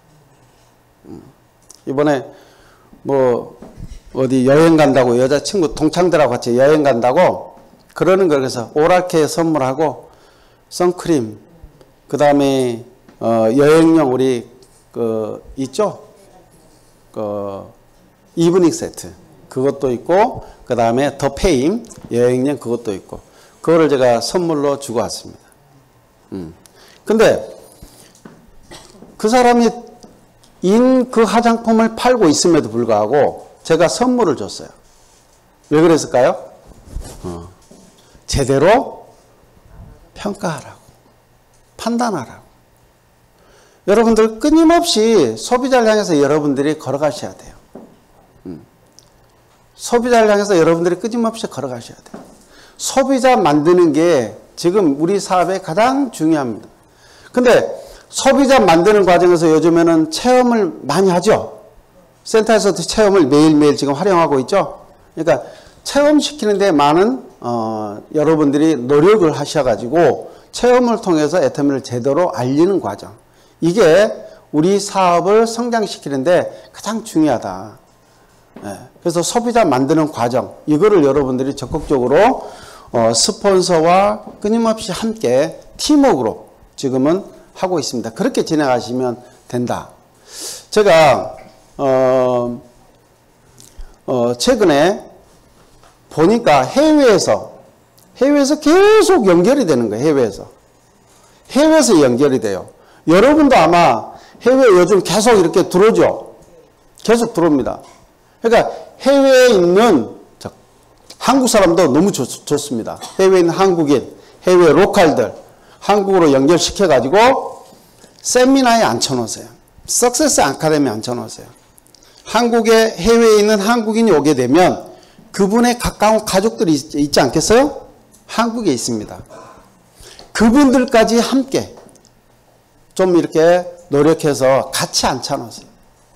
이번에 뭐 어디 여행 간다고 여자친구 동창들하고 같이 여행 간다고 그러는 걸 그래서 오라케 선물하고 선크림 그 다음에 어 여행용 우리 그 있죠? 그 이브닝 세트 그것도 있고 그 다음에 더 페임 여행용 그것도 있고 그거를 제가 선물로 주고 왔습니다. 음. 근데 그 사람이 인 그 화장품을 팔고 있음에도 불구하고 제가 선물을 줬어요. 왜 그랬을까요? 어. 제대로 평가하라고 판단하라고. 여러분들 끊임없이 소비자를 향해서 여러분들이 걸어가셔야 돼요. 음. 소비자를 향해서 여러분들이 끊임없이 걸어가셔야 돼요. 소비자 만드는 게 지금 우리 사업에 가장 중요합니다. 근데 소비자 만드는 과정에서 요즘에는 체험을 많이 하죠. 센터에서도 체험을 매일매일 지금 활용하고 있죠. 그러니까 체험시키는 데 많은 어, 여러분들이 노력을 하셔가지고 체험을 통해서 애터미를 제대로 알리는 과정. 이게 우리 사업을 성장시키는데 가장 중요하다. 예, 그래서 소비자 만드는 과정. 이거를 여러분들이 적극적으로 어, 스폰서와 끊임없이 함께 팀워크로 지금은 하고 있습니다. 그렇게 진행하시면 된다. 제가 어, 어, 최근에 보니까 해외에서 해외에서 계속 연결이 되는 거예요. 해외에서 해외에서 연결이 돼요. 여러분도 아마 해외 요즘 계속 이렇게 들어오죠. 계속 들어옵니다. 그러니까 해외에 있는 한국 사람도 너무 좋, 좋습니다. 해외에 있는 한국인, 해외 로컬들 한국으로 연결시켜가지고 세미나에 앉혀놓으세요. 석세스 아카데미에 앉혀놓으세요. 한국에 해외에 있는 한국인이 오게 되면 그분의 가까운 가족들이 있, 있지 않겠어요? 한국에 있습니다. 그분들까지 함께 좀 이렇게 노력해서 같이 앉혀놓으세요.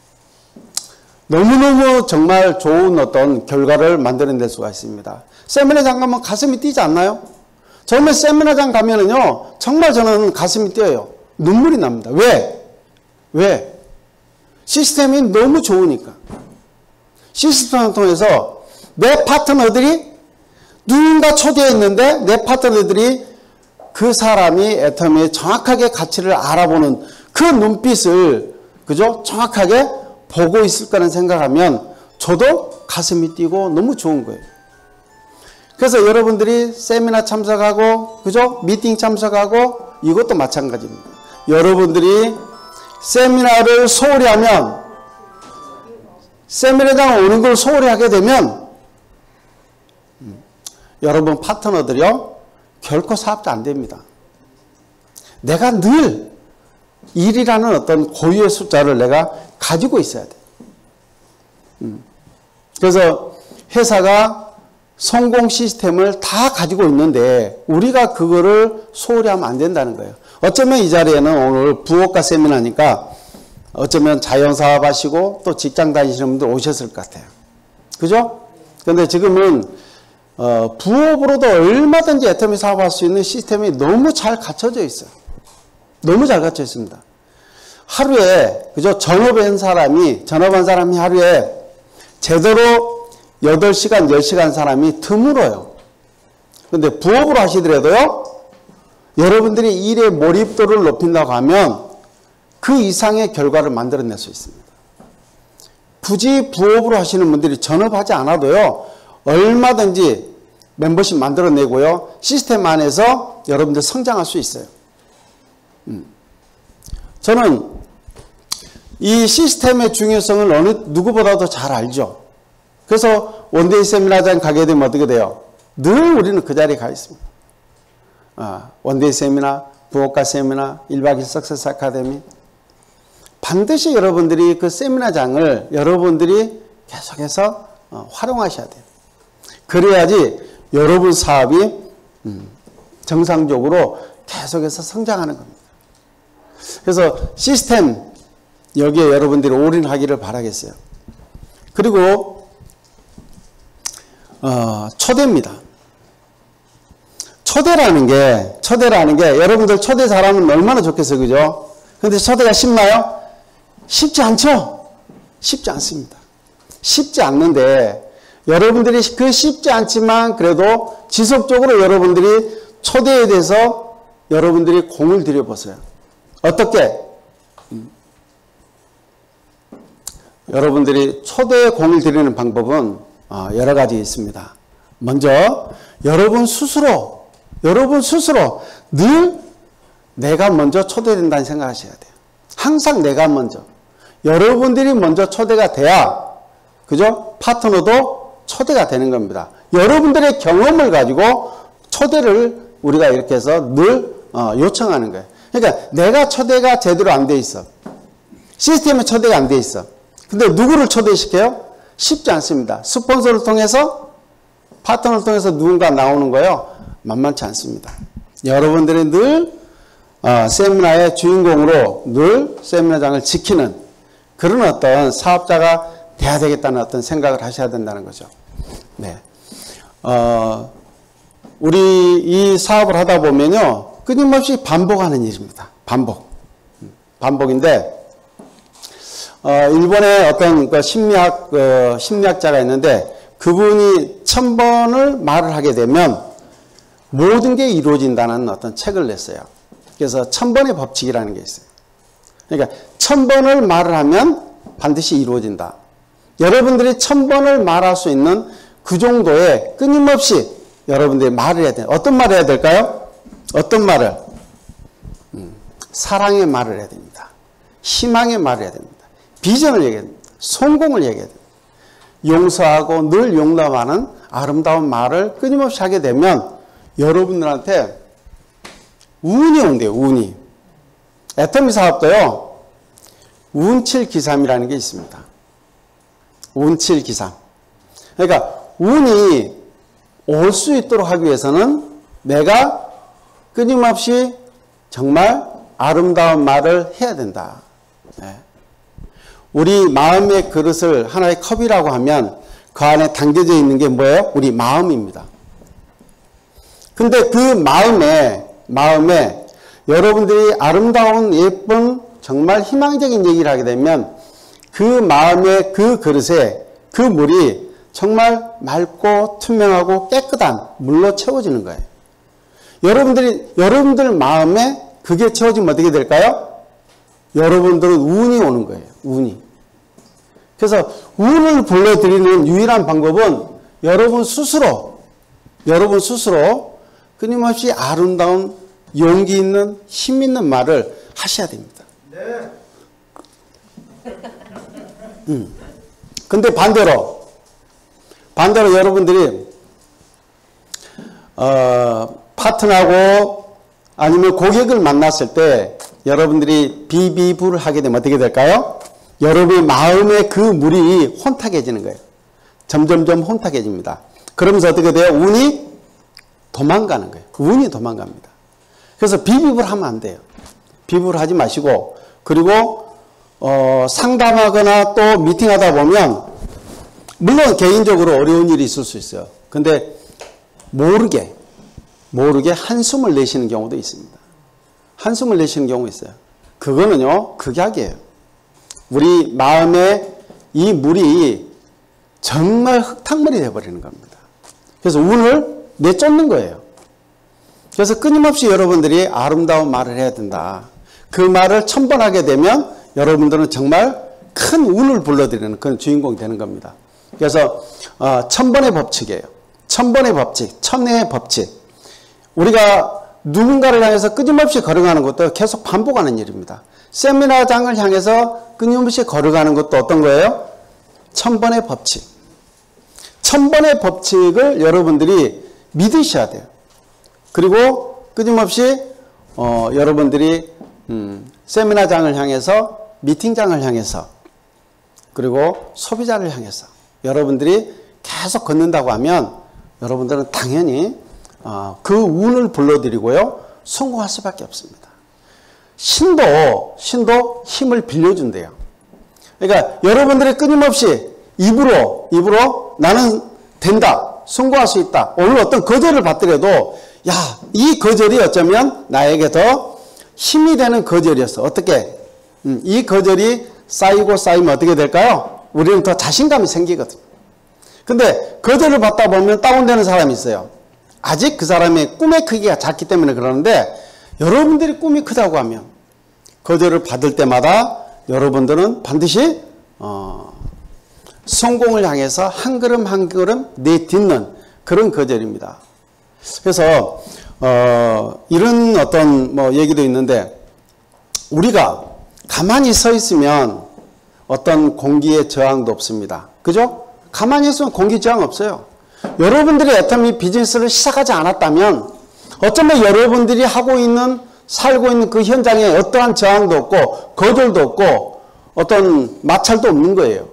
너무너무 정말 좋은 어떤 결과를 만들어낼 수가 있습니다. 세미나장 가면 가슴이 뛰지 않나요? 처음에 세미나장 가면은요, 정말 저는 가슴이 뛰어요. 눈물이 납니다. 왜? 왜? 시스템이 너무 좋으니까. 시스템을 통해서 내 파트너들이 누군가 초대했는데 내 파트너들이 그 사람이 애터미의 정확하게 가치를 알아보는 그 눈빛을, 그죠? 정확하게 보고 있을 거라는 생각하면 저도 가슴이 뛰고 너무 좋은 거예요. 그래서 여러분들이 세미나 참석하고, 그죠? 미팅 참석하고, 이것도 마찬가지입니다. 여러분들이 세미나를 소홀히 하면, 세미나장 오는 걸 소홀히 하게 되면, 음, 여러분 파트너들이요, 결코 사업자 안 됩니다. 내가 늘 일이라는 어떤 고유의 숫자를 내가 가지고 있어야 돼. 음. 그래서 회사가 성공 시스템을 다 가지고 있는데 우리가 그거를 소홀히 하면 안 된다는 거예요. 어쩌면 이 자리에는 오늘 부업가 세미나니까 어쩌면 자영사업 하시고 또 직장 다니시는 분들 오셨을 것 같아요. 그죠? 그런데 지금은 어, 부업으로도 얼마든지 애터미 사업할 수 있는 시스템이 너무 잘 갖춰져 있어요. 너무 잘 갖춰져 있습니다. 하루에, 그죠? 전업한 사람이, 전업한 사람이 하루에 제대로 여덟 시간, 열 시간 사람이 드물어요. 근데 부업으로 하시더라도요, 여러분들이 일의 몰입도를 높인다고 하면 그 이상의 결과를 만들어낼 수 있습니다. 굳이 부업으로 하시는 분들이 전업하지 않아도요, 얼마든지 멤버십 만들어내고요. 시스템 안에서 여러분들 성장할 수 있어요. 음. 저는 이 시스템의 중요성을 어느 누구보다도 잘 알죠. 그래서 원데이 세미나장 가게 되면 어떻게 돼요? 늘 우리는 그 자리에 가 있습니다. 아, 원데이 세미나, 부업가 세미나, 일박 일 석세스 아카데미. 반드시 여러분들이 그 세미나장을 여러분들이 계속해서 어, 활용하셔야 돼요. 그래야지 여러분 사업이 음, 정상적으로 계속해서 성장하는 겁니다. 그래서 시스템 여기에 여러분들이 올인하기를 바라겠어요. 그리고 어, 초대입니다. 초대라는 게 초대라는 게 여러분들 초대 잘하면 얼마나 좋겠어요, 그죠? 근데 초대가 쉽나요? 쉽지 않죠? 쉽지 않습니다. 쉽지 않는데 여러분들이 그 쉽지 않지만 그래도 지속적으로 여러분들이 초대에 대해서 여러분들이 공을 들여보세요. 어떻게? 음. 여러분들이 초대에 공을 들이는 방법은 어, 여러 가지 있습니다. 먼저 여러분 스스로 여러분 스스로 늘 내가 먼저 초대된다는 생각하셔야 돼요. 항상 내가 먼저. 여러분들이 먼저 초대가 돼야 그죠? 파트너도 초대가 되는 겁니다. 여러분들의 경험을 가지고 초대를 우리가 이렇게 해서 늘 어, 요청하는 거예요. 그러니까 내가 초대가 제대로 안 돼 있어. 시스템에 초대가 안 돼 있어. 근데 누구를 초대시켜요? 쉽지 않습니다. 스폰서를 통해서 파트너를 통해서 누군가 나오는 거요. 만만치 않습니다. 여러분들이 늘 어, 세미나의 주인공으로 늘 세미나장을 지키는 그런 어떤 사업자가 돼야 되겠다는 어떤 생각을 하셔야 된다는 거죠. 네. 어, 우리 이 사업을 하다 보면요. 끊임없이 반복하는 일입니다. 반복. 반복인데, 어, 일본의 어떤 그 심리학, 그 심리학자가 있는데 그분이 천 번을 말을 하게 되면 모든 게 이루어진다는 어떤 책을 냈어요. 그래서 천 번의 법칙이라는 게 있어요. 그러니까 천 번을 말을 하면 반드시 이루어진다. 여러분들이 천 번을 말할 수 있는 그 정도의 끊임없이 여러분들이 말을 해야 돼요. 어떤 말을 해야 될까요? 어떤 말을? 음, 사랑의 말을 해야 됩니다. 희망의 말을 해야 됩니다. 비전을 얘기해야 됩니다. 성공을 얘기해야 됩니다. 용서하고 늘 용납하는 아름다운 말을 끊임없이 하게 되면 여러분들한테 운이 온대요. 운이. 애터미 사업도요. 운칠기삼이라는 게 있습니다. 운칠기삼. 그러니까 운이 올 수 있도록 하기 위해서는 내가 끊임없이 정말 아름다운 말을 해야 된다. 네. 우리 마음의 그릇을 하나의 컵이라고 하면 그 안에 담겨져 있는 게 뭐예요? 우리 마음입니다. 근데 그 마음에 마음에 여러분들이 아름다운 예쁜 정말 희망적인 얘기를 하게 되면 그 마음의 그 그릇에 그 물이 정말 맑고 투명하고 깨끗한 물로 채워지는 거예요. 여러분들이 여러분들 마음에 그게 채워지면 어떻게 될까요? 여러분들은 운이 오는 거예요. 운이. 그래서 운을 불러들이는 유일한 방법은 여러분 스스로 여러분 스스로 끊임없이 아름다운 용기 있는 힘 있는 말을 하셔야 됩니다. 네. 음. 근데 반대로 반대로 여러분들이 어, 파트너하고 아니면 고객을 만났을 때 여러분들이 비비부를 하게 되면 어떻게 될까요? 여러분의 마음의 그 물이 혼탁해지는 거예요. 점점점 혼탁해집니다. 그러면서 어떻게 돼요? 운이 도망가는 거예요. 운이 도망갑니다. 그래서 비비부를 하면 안 돼요. 비비부를 하지 마시고 그리고 어, 상담하거나 또 미팅하다 보면 물론 개인적으로 어려운 일이 있을 수 있어요. 근데 모르게 모르게 한숨을 내쉬는 경우도 있습니다. 한숨을 내쉬는 경우가 있어요. 그거는요 극약이에요. 우리 마음에 이 물이 정말 흙탕물이 되어버리는 겁니다. 그래서 운을 내쫓는 거예요. 그래서 끊임없이 여러분들이 아름다운 말을 해야 된다. 그 말을 천 번 하게 되면 여러분들은 정말 큰 운을 불러들이는 그런 주인공이 되는 겁니다. 그래서 어, 천번의 법칙이에요. 천번의 법칙, 천회의 법칙. 우리가 누군가를 향해서 끊임없이 걸어가는 것도 계속 반복하는 일입니다. 세미나장을 향해서 끊임없이 걸어가는 것도 어떤 거예요? 천번의 법칙. 천번의 법칙을 여러분들이 믿으셔야 돼요. 그리고 끊임없이 어, 여러분들이 음, 세미나장을 향해서, 미팅장을 향해서, 그리고 소비자를 향해서 여러분들이 계속 걷는다고 하면 여러분들은 당연히 어, 그 운을 불러드리고요, 성공할 수밖에 없습니다. 신도, 신도 힘을 빌려준대요. 그러니까 여러분들이 끊임없이 입으로, 입으로 나는 된다, 성공할 수 있다, 오늘 어떤 거절을 받더라도 야, 이 거절이 어쩌면 나에게 더 힘이 되는 거절이었어. 어떻게? 음, 이 거절이 쌓이고 쌓이면 어떻게 될까요? 우리는 더 자신감이 생기거든요. 근데 거절을 받다 보면 다운되는 사람이 있어요. 아직 그 사람의 꿈의 크기가 작기 때문에 그러는데, 여러분들이 꿈이 크다고 하면 거절을 받을 때마다 여러분들은 반드시 어, 성공을 향해서 한 걸음 한 걸음 내딛는 그런 거절입니다. 그래서 어, 이런 어떤 뭐 얘기도 있는데, 우리가 가만히 서 있으면 어떤 공기의 저항도 없습니다. 그죠? 가만히 있으면 공기 저항 없어요. 여러분들이 애터미 비즈니스를 시작하지 않았다면 어쩌면 여러분들이 하고 있는, 살고 있는 그 현장에 어떠한 저항도 없고 거절도 없고 어떤 마찰도 없는 거예요.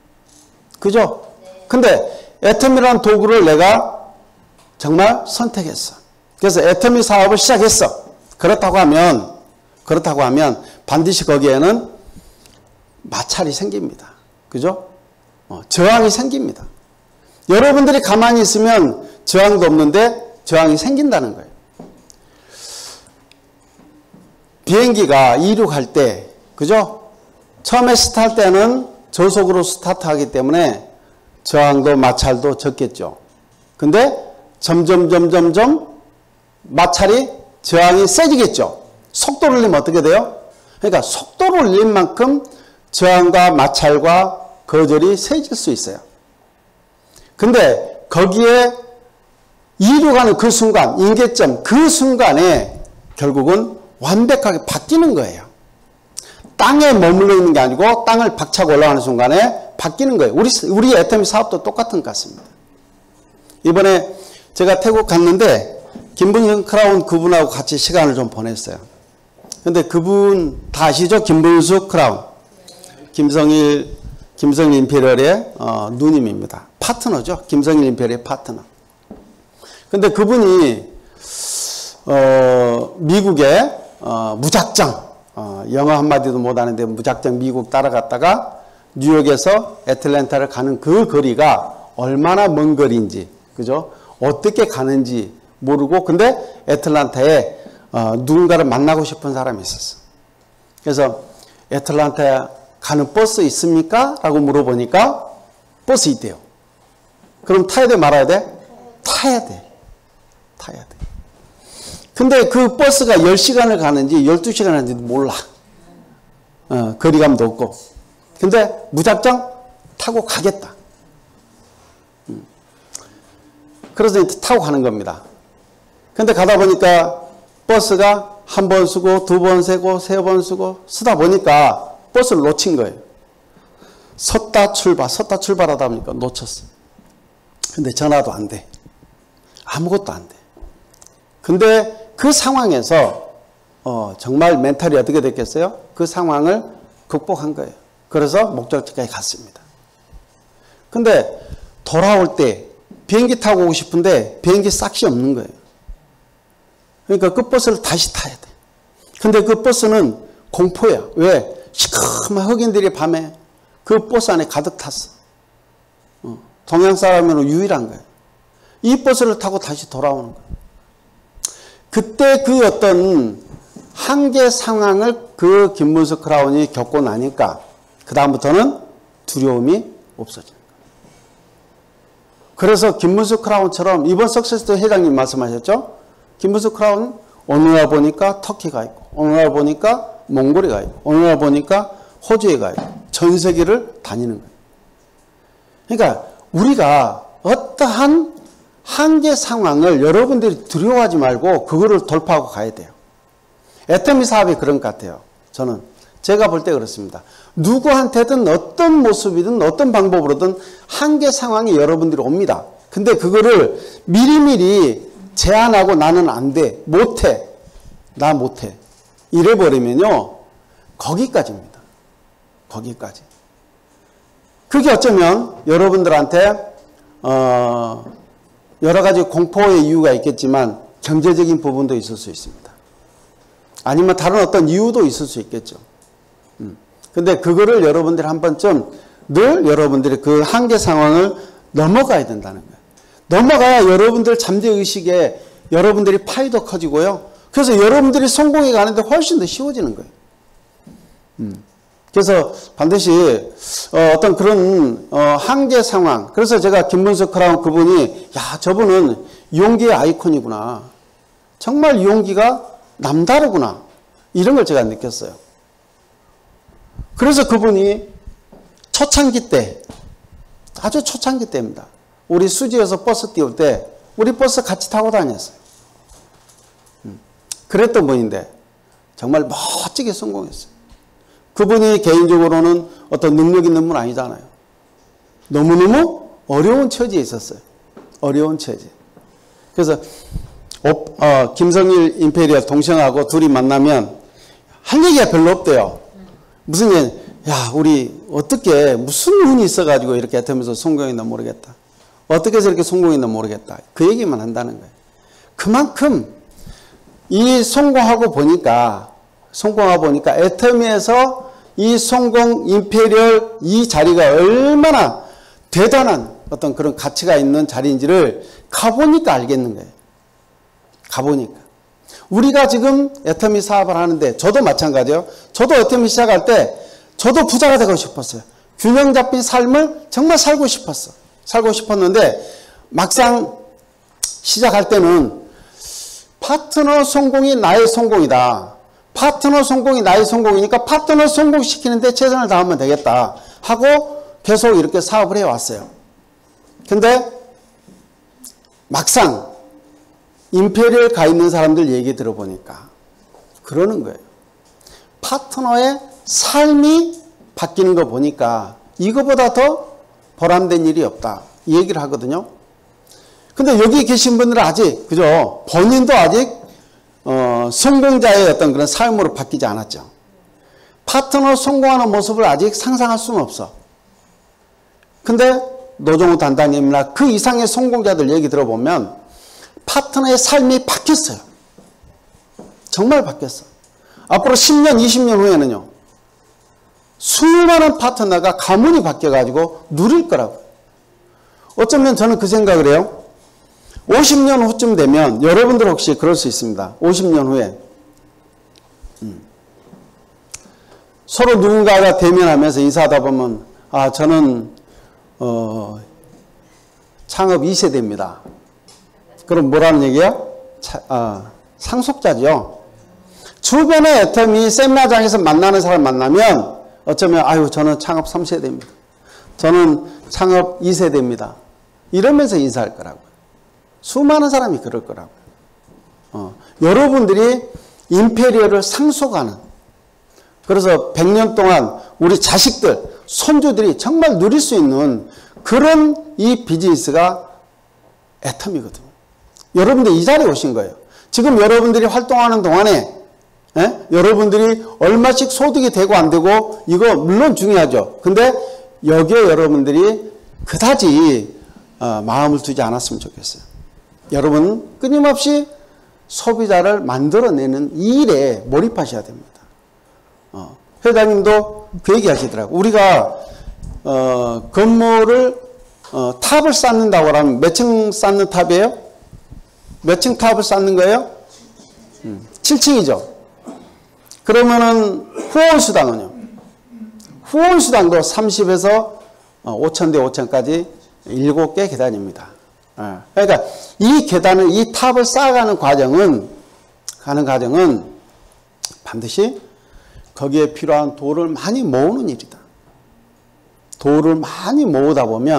그죠? 근데 애터미라는 도구를 내가 정말 선택했어. 그래서 애터미 사업을 시작했어. 그렇다고 하면, 그렇다고 하면 반드시 거기에는 마찰이 생깁니다. 그죠? 어, 저항이 생깁니다. 여러분들이 가만히 있으면 저항도 없는데 저항이 생긴다는 거예요. 비행기가 이륙할 때, 그죠? 처음에 스타트 때는 저속으로 스타트하기 때문에 저항도 마찰도 적겠죠. 근데 점점 점점 점 마찰이, 저항이 세지겠죠. 속도를 올리면 어떻게 돼요? 그러니까 속도를 올린 만큼 저항과 마찰과 거절이 세질 수 있어요. 근데 거기에 이륙하는 그 순간, 임계점, 그 순간에 결국은 완벽하게 바뀌는 거예요. 땅에 머물러 있는 게 아니고 땅을 박차고 올라가는 순간에 바뀌는 거예요. 우리, 우리 애터미 사업도 똑같은 것 같습니다. 이번에 제가 태국 갔는데 김분석 크라운 그분하고 같이 시간을 좀 보냈어요. 근데 그분 다 아시죠? 김분숙 크라운. 김성일, 김성일 임페리얼의 어, 누님입니다. 파트너죠. 김성일 임페리얼의 파트너. 근데 그분이 어, 미국에 어, 무작정, 어, 영어 한마디도 못하는데 무작정 미국 따라갔다가 뉴욕에서 애틀랜타를 가는 그 거리가 얼마나 먼 거리인지, 그죠? 어떻게 가는지 모르고, 근데 애틀랜타에 어, 누군가를 만나고 싶은 사람이 있었어. 그래서 애틀랜타에 가는 버스 있습니까? 라고 물어보니까 버스 있대요. 그럼 타야 돼, 말아야 돼? 타야 돼. 타야 돼. 근데 그 버스가 열 시간을 가는지 열두 시간 가는지도 몰라. 어, 거리감도 없고. 근데 무작정 타고 가겠다. 음. 그래서 타고 가는 겁니다. 근데 가다 보니까 버스가 한 번 쓰고 두 번 세고 세 번 쓰고 쓰다 보니까 버스를 놓친 거예요. 섰다 출발, 섰다 출발하다 보니까 놓쳤어. 근데 전화도 안 돼. 아무것도 안 돼. 근데 그 상황에서 어, 정말 멘탈이 어떻게 됐겠어요? 그 상황을 극복한 거예요. 그래서 목적지까지 갔습니다. 근데 돌아올 때 비행기 타고 오고 싶은데 비행기 싹이 없는 거예요. 그러니까 그 버스를 다시 타야 돼. 근데 그 버스는 공포야. 왜? 시커먼 흑인들이 밤에 그 버스 안에 가득 탔어. 어, 동양 사람으로 유일한 거예요. 이 버스를 타고 다시 돌아오는 거예요. 그때 그 어떤 한계 상황을 그 김문석 크라운이 겪고 나니까 그 다음부터는 두려움이 없어지는 거예요. 그래서 김문석 크라운처럼 이번 석세스토리 회장님 말씀하셨죠? 김문석 크라운 어느 날 보니까 터키가 있고 어느 날 보니까 몽골이가 있고 어느 날 보니까 호주에 가 있고 전 세계를 다니는 거예요. 그러니까 우리가 어떠한 한계 상황을 여러분들이 두려워하지 말고 그거를 돌파하고 가야 돼요. 애터미 사업이 그런 것 같아요. 저는 제가 볼 때 그렇습니다. 누구한테든 어떤 모습이든 어떤 방법으로든 한계 상황이 여러분들이 옵니다. 근데 그거를 미리미리 제한하고 나는 안 돼, 못해, 나 못해 이래버리면요 거기까지입니다. 거기까지. 그게 어쩌면 여러분들한테 어, 여러 가지 공포의 이유가 있겠지만 경제적인 부분도 있을 수 있습니다. 아니면 다른 어떤 이유도 있을 수 있겠죠. 음. 근데 그거를 여러분들이 한 번쯤 늘 여러분들이 그 한계 상황을 넘어가야 된다는 거예요. 넘어가야 여러분들 잠재의식에 여러분들이 파이도 커지고요. 그래서 여러분들이 성공해 가는데 훨씬 더 쉬워지는 거예요. 음. 그래서 반드시 어, 어떤 그런 어, 한계 상황. 그래서 제가 김문석 크라운 그분이 야 저분은 용기의 아이콘이구나. 정말 용기가 남다르구나. 이런 걸 제가 느꼈어요. 그래서 그분이 초창기 때 아주 초창기 때입니다. 우리 수지에서 버스 띄울 때 우리 버스 같이 타고 다녔어요. 음. 그랬던 분인데 정말 멋지게 성공했어요. 그분이 개인적으로는 어떤 능력 있는 분 아니잖아요. 너무너무 어려운 처지에 있었어요. 어려운 처지. 그래서 어, 김성일 임페리얼 동생하고 둘이 만나면 할 얘기가 별로 없대요. 무슨 얘기, 야 우리 어떻게 무슨 운이 있어가지고 이렇게 하면서 성공했나 모르겠다. 어떻게 해서 이렇게 성공했나 모르겠다. 그 얘기만 한다는 거예요. 그만큼 이 성공하고 보니까 성공하고 보니까 애터미에서 이 성공 임페리얼 이 자리가 얼마나 대단한 어떤 그런 가치가 있는 자리인지를 가보니까 알겠는 거예요. 가보니까. 우리가 지금 애터미 사업을 하는데 저도 마찬가지예요. 저도 애터미 시작할 때 저도 부자가 되고 싶었어요. 균형 잡힌 삶을 정말 살고 싶었어. 살고 싶었는데 막상 시작할 때는 파트너 성공이 나의 성공이다. 파트너 성공이 나의 성공이니까 파트너 성공시키는데 최선을 다하면 되겠다 하고 계속 이렇게 사업을 해왔어요. 근데 막상 임페리얼 가 있는 사람들 얘기 들어보니까 그러는 거예요. 파트너의 삶이 바뀌는 거 보니까 이거보다 더 보람된 일이 없다. 이 얘기를 하거든요. 근데 여기 계신 분들은 아직 그죠? 본인도 아직 어, 성공자의 어떤 그런 삶으로 바뀌지 않았죠. 파트너 성공하는 모습을 아직 상상할 수는 없어. 근데 노종우 단장님이나 그 이상의 성공자들 얘기 들어보면 파트너의 삶이 바뀌었어요. 정말 바뀌었어. 앞으로 십 년, 이십 년 후에는요. 수많은 파트너가 가문이 바뀌어가지고 누릴 거라고. 어쩌면 저는 그 생각을 해요. 오십 년 후쯤 되면 여러분들 혹시 그럴 수 있습니다. 오십 년 후에 음. 서로 누군가가 대면하면서 인사하다 보면 아 저는 어, 창업 이 세대입니다. 그럼 뭐라는 얘기야? 차, 아, 상속자죠. 주변에 애터미 세미나장에서 만나는 사람 만나면 어쩌면 아유 저는 창업 삼 세대입니다. 저는 창업 이 세대입니다. 이러면서 인사할 거라고요. 수많은 사람이 그럴 거라고요. 어, 여러분들이 임페리얼을 상속하는 그래서 백 년 동안 우리 자식들, 손주들이 정말 누릴 수 있는 그런 이 비즈니스가 애터미거든요. 여러분들 이 자리에 오신 거예요. 지금 여러분들이 활동하는 동안에 에? 여러분들이 얼마씩 소득이 되고 안 되고 이거 물론 중요하죠. 근데 여기에 여러분들이 그다지 어, 마음을 두지 않았으면 좋겠어요. 여러분 끊임없이 소비자를 만들어내는 이 일에 몰입하셔야 됩니다. 어, 회장님도 그 얘기 하시더라고요. 우리가 어, 건물을 어, 탑을 쌓는다고 하면 몇 층 쌓는 탑이에요? 몇 층 탑을 쌓는 거예요? 음, 칠 층이죠. 그러면은 후원수당은요? 후원수당도 삼십에서 오천 대 오천까지 일곱 개 계단입니다. 그러니까 이 계단을, 이 탑을 쌓아가는 과정은, 가는 과정은 반드시 거기에 필요한 돌을 많이 모으는 일이다. 돌을 많이 모으다 보면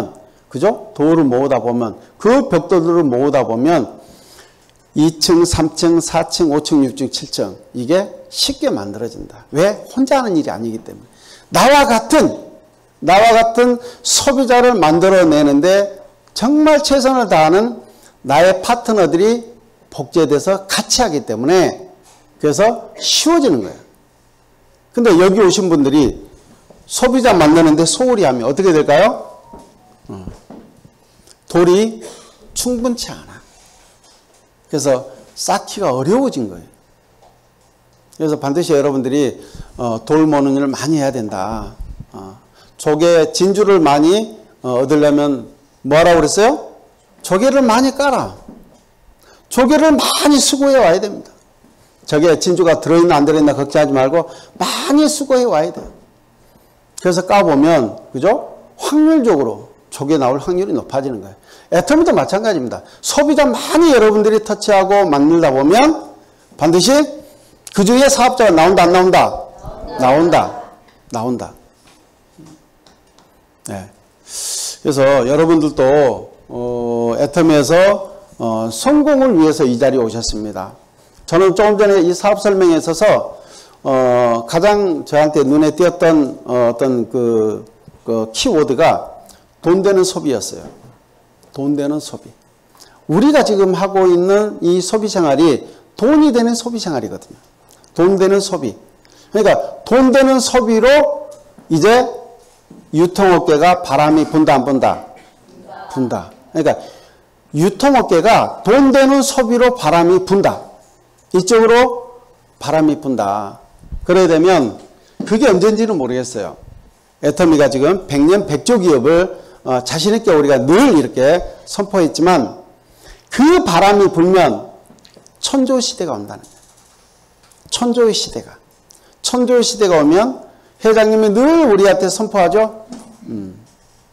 그죠? 도를 모으다 보면, 그 벽돌들을 모으다 보면 이 층, 삼 층, 사 층, 오 층, 육 층, 칠 층 이게 쉽게 만들어진다. 왜? 혼자 하는 일이 아니기 때문에. 나와 같은 나와 같은 소비자를 만들어내는데 정말 최선을 다하는 나의 파트너들이 복제돼서 같이 하기 때문에 그래서 쉬워지는 거예요. 근데 여기 오신 분들이 소비자 만드는데 소홀히 하면 어떻게 될까요? 어. 돌이 충분치 않아. 그래서 쌓기가 어려워진 거예요. 그래서 반드시 여러분들이 어, 돌 모는 일을 많이 해야 된다. 어, 조개 진주를 많이 어, 얻으려면 뭐하라고 그랬어요? 조개를 많이 깔아. 조개를 많이 수거해 와야 됩니다. 저게 진주가 들어있나 안 들어있나 걱정하지 말고 많이 수거해 와야 돼요. 그래서 까보면 그죠? 확률적으로 조개 나올 확률이 높아지는 거예요. 애터미도 마찬가지입니다. 소비자 많이 여러분들이 터치하고 만들다 보면 반드시 그 중에 사업자가 나온다 안 나온다? 나온다. 나온다. 네. 그래서 여러분들도 어, 애터미에서 어, 성공을 위해서 이 자리에 오셨습니다. 저는 조금 전에 이 사업 설명에 있어서 어, 가장 저한테 눈에 띄었던 어, 어떤 그, 그 키워드가 돈 되는 소비였어요. 돈 되는 소비. 우리가 지금 하고 있는 이 소비 생활이 돈이 되는 소비 생활이거든요. 돈 되는 소비. 그러니까 돈 되는 소비로 이제 유통업계가 바람이 분다 안 분다? 분다. 그러니까 유통업계가 돈 되는 소비로 바람이 분다. 이쪽으로 바람이 분다. 그래야 되면 그게 언젠지는 모르겠어요. 애터미가 지금 백년 백조 기업을 어, 자신있게 우리가 늘 이렇게 선포했지만 그 바람이 불면 천조의 시대가 온다는 거예요. 천조의 시대가. 천조의 시대가 오면 회장님이 늘 우리한테 선포하죠. 음.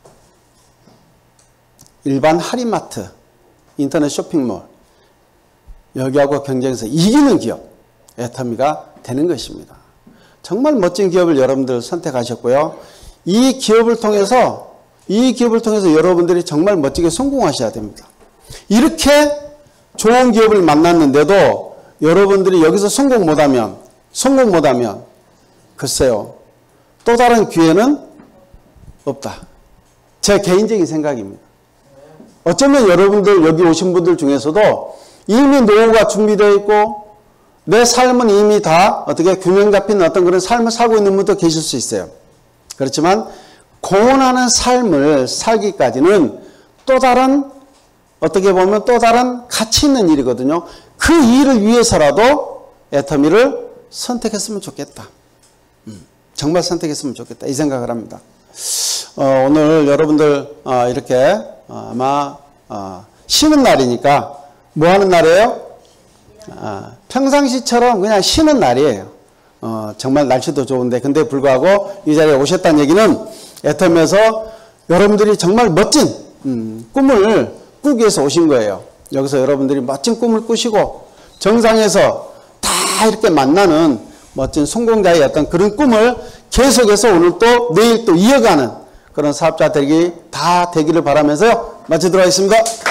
일반 할인마트, 인터넷 쇼핑몰 여기하고 경쟁해서 이기는 기업 애터미가 되는 것입니다. 정말 멋진 기업을 여러분들 선택하셨고요. 이 기업을 통해서 이 기업을 통해서 여러분들이 정말 멋지게 성공하셔야 됩니다. 이렇게 좋은 기업을 만났는데도 여러분들이 여기서 성공 못하면 성공 못하면 글쎄요. 또 다른 기회는 없다. 제 개인적인 생각입니다. 어쩌면 여러분들 여기 오신 분들 중에서도 이미 노후가 준비되어 있고 내 삶은 이미 다 어떻게 균형 잡힌 어떤 그런 삶을 살고 있는 분도 계실 수 있어요. 그렇지만 고원하는 삶을 살기까지는 또 다른 어떻게 보면 또 다른 가치 있는 일이거든요. 그 일을 위해서라도 애터미를 선택했으면 좋겠다. 음, 정말 선택했으면 좋겠다. 이 생각을 합니다. 어, 오늘 여러분들 어, 이렇게 어, 아마 어, 쉬는 날이니까 뭐 하는 날이에요? 어, 평상시처럼 그냥 쉬는 날이에요. 어, 정말 날씨도 좋은데 근데 불구하고 이 자리에 오셨다는 얘기는 애터미에서 여러분들이 정말 멋진 음, 꿈을 꾸기 위해서 오신 거예요. 여기서 여러분들이 멋진 꿈을 꾸시고 정상에서 다 이렇게 만나는 멋진 성공자의 어떤 그런 꿈을 계속해서 오늘 또 내일 또 이어가는 그런 사업자 되기 다 되기를 바라면서요. 마치도록 하겠습니다.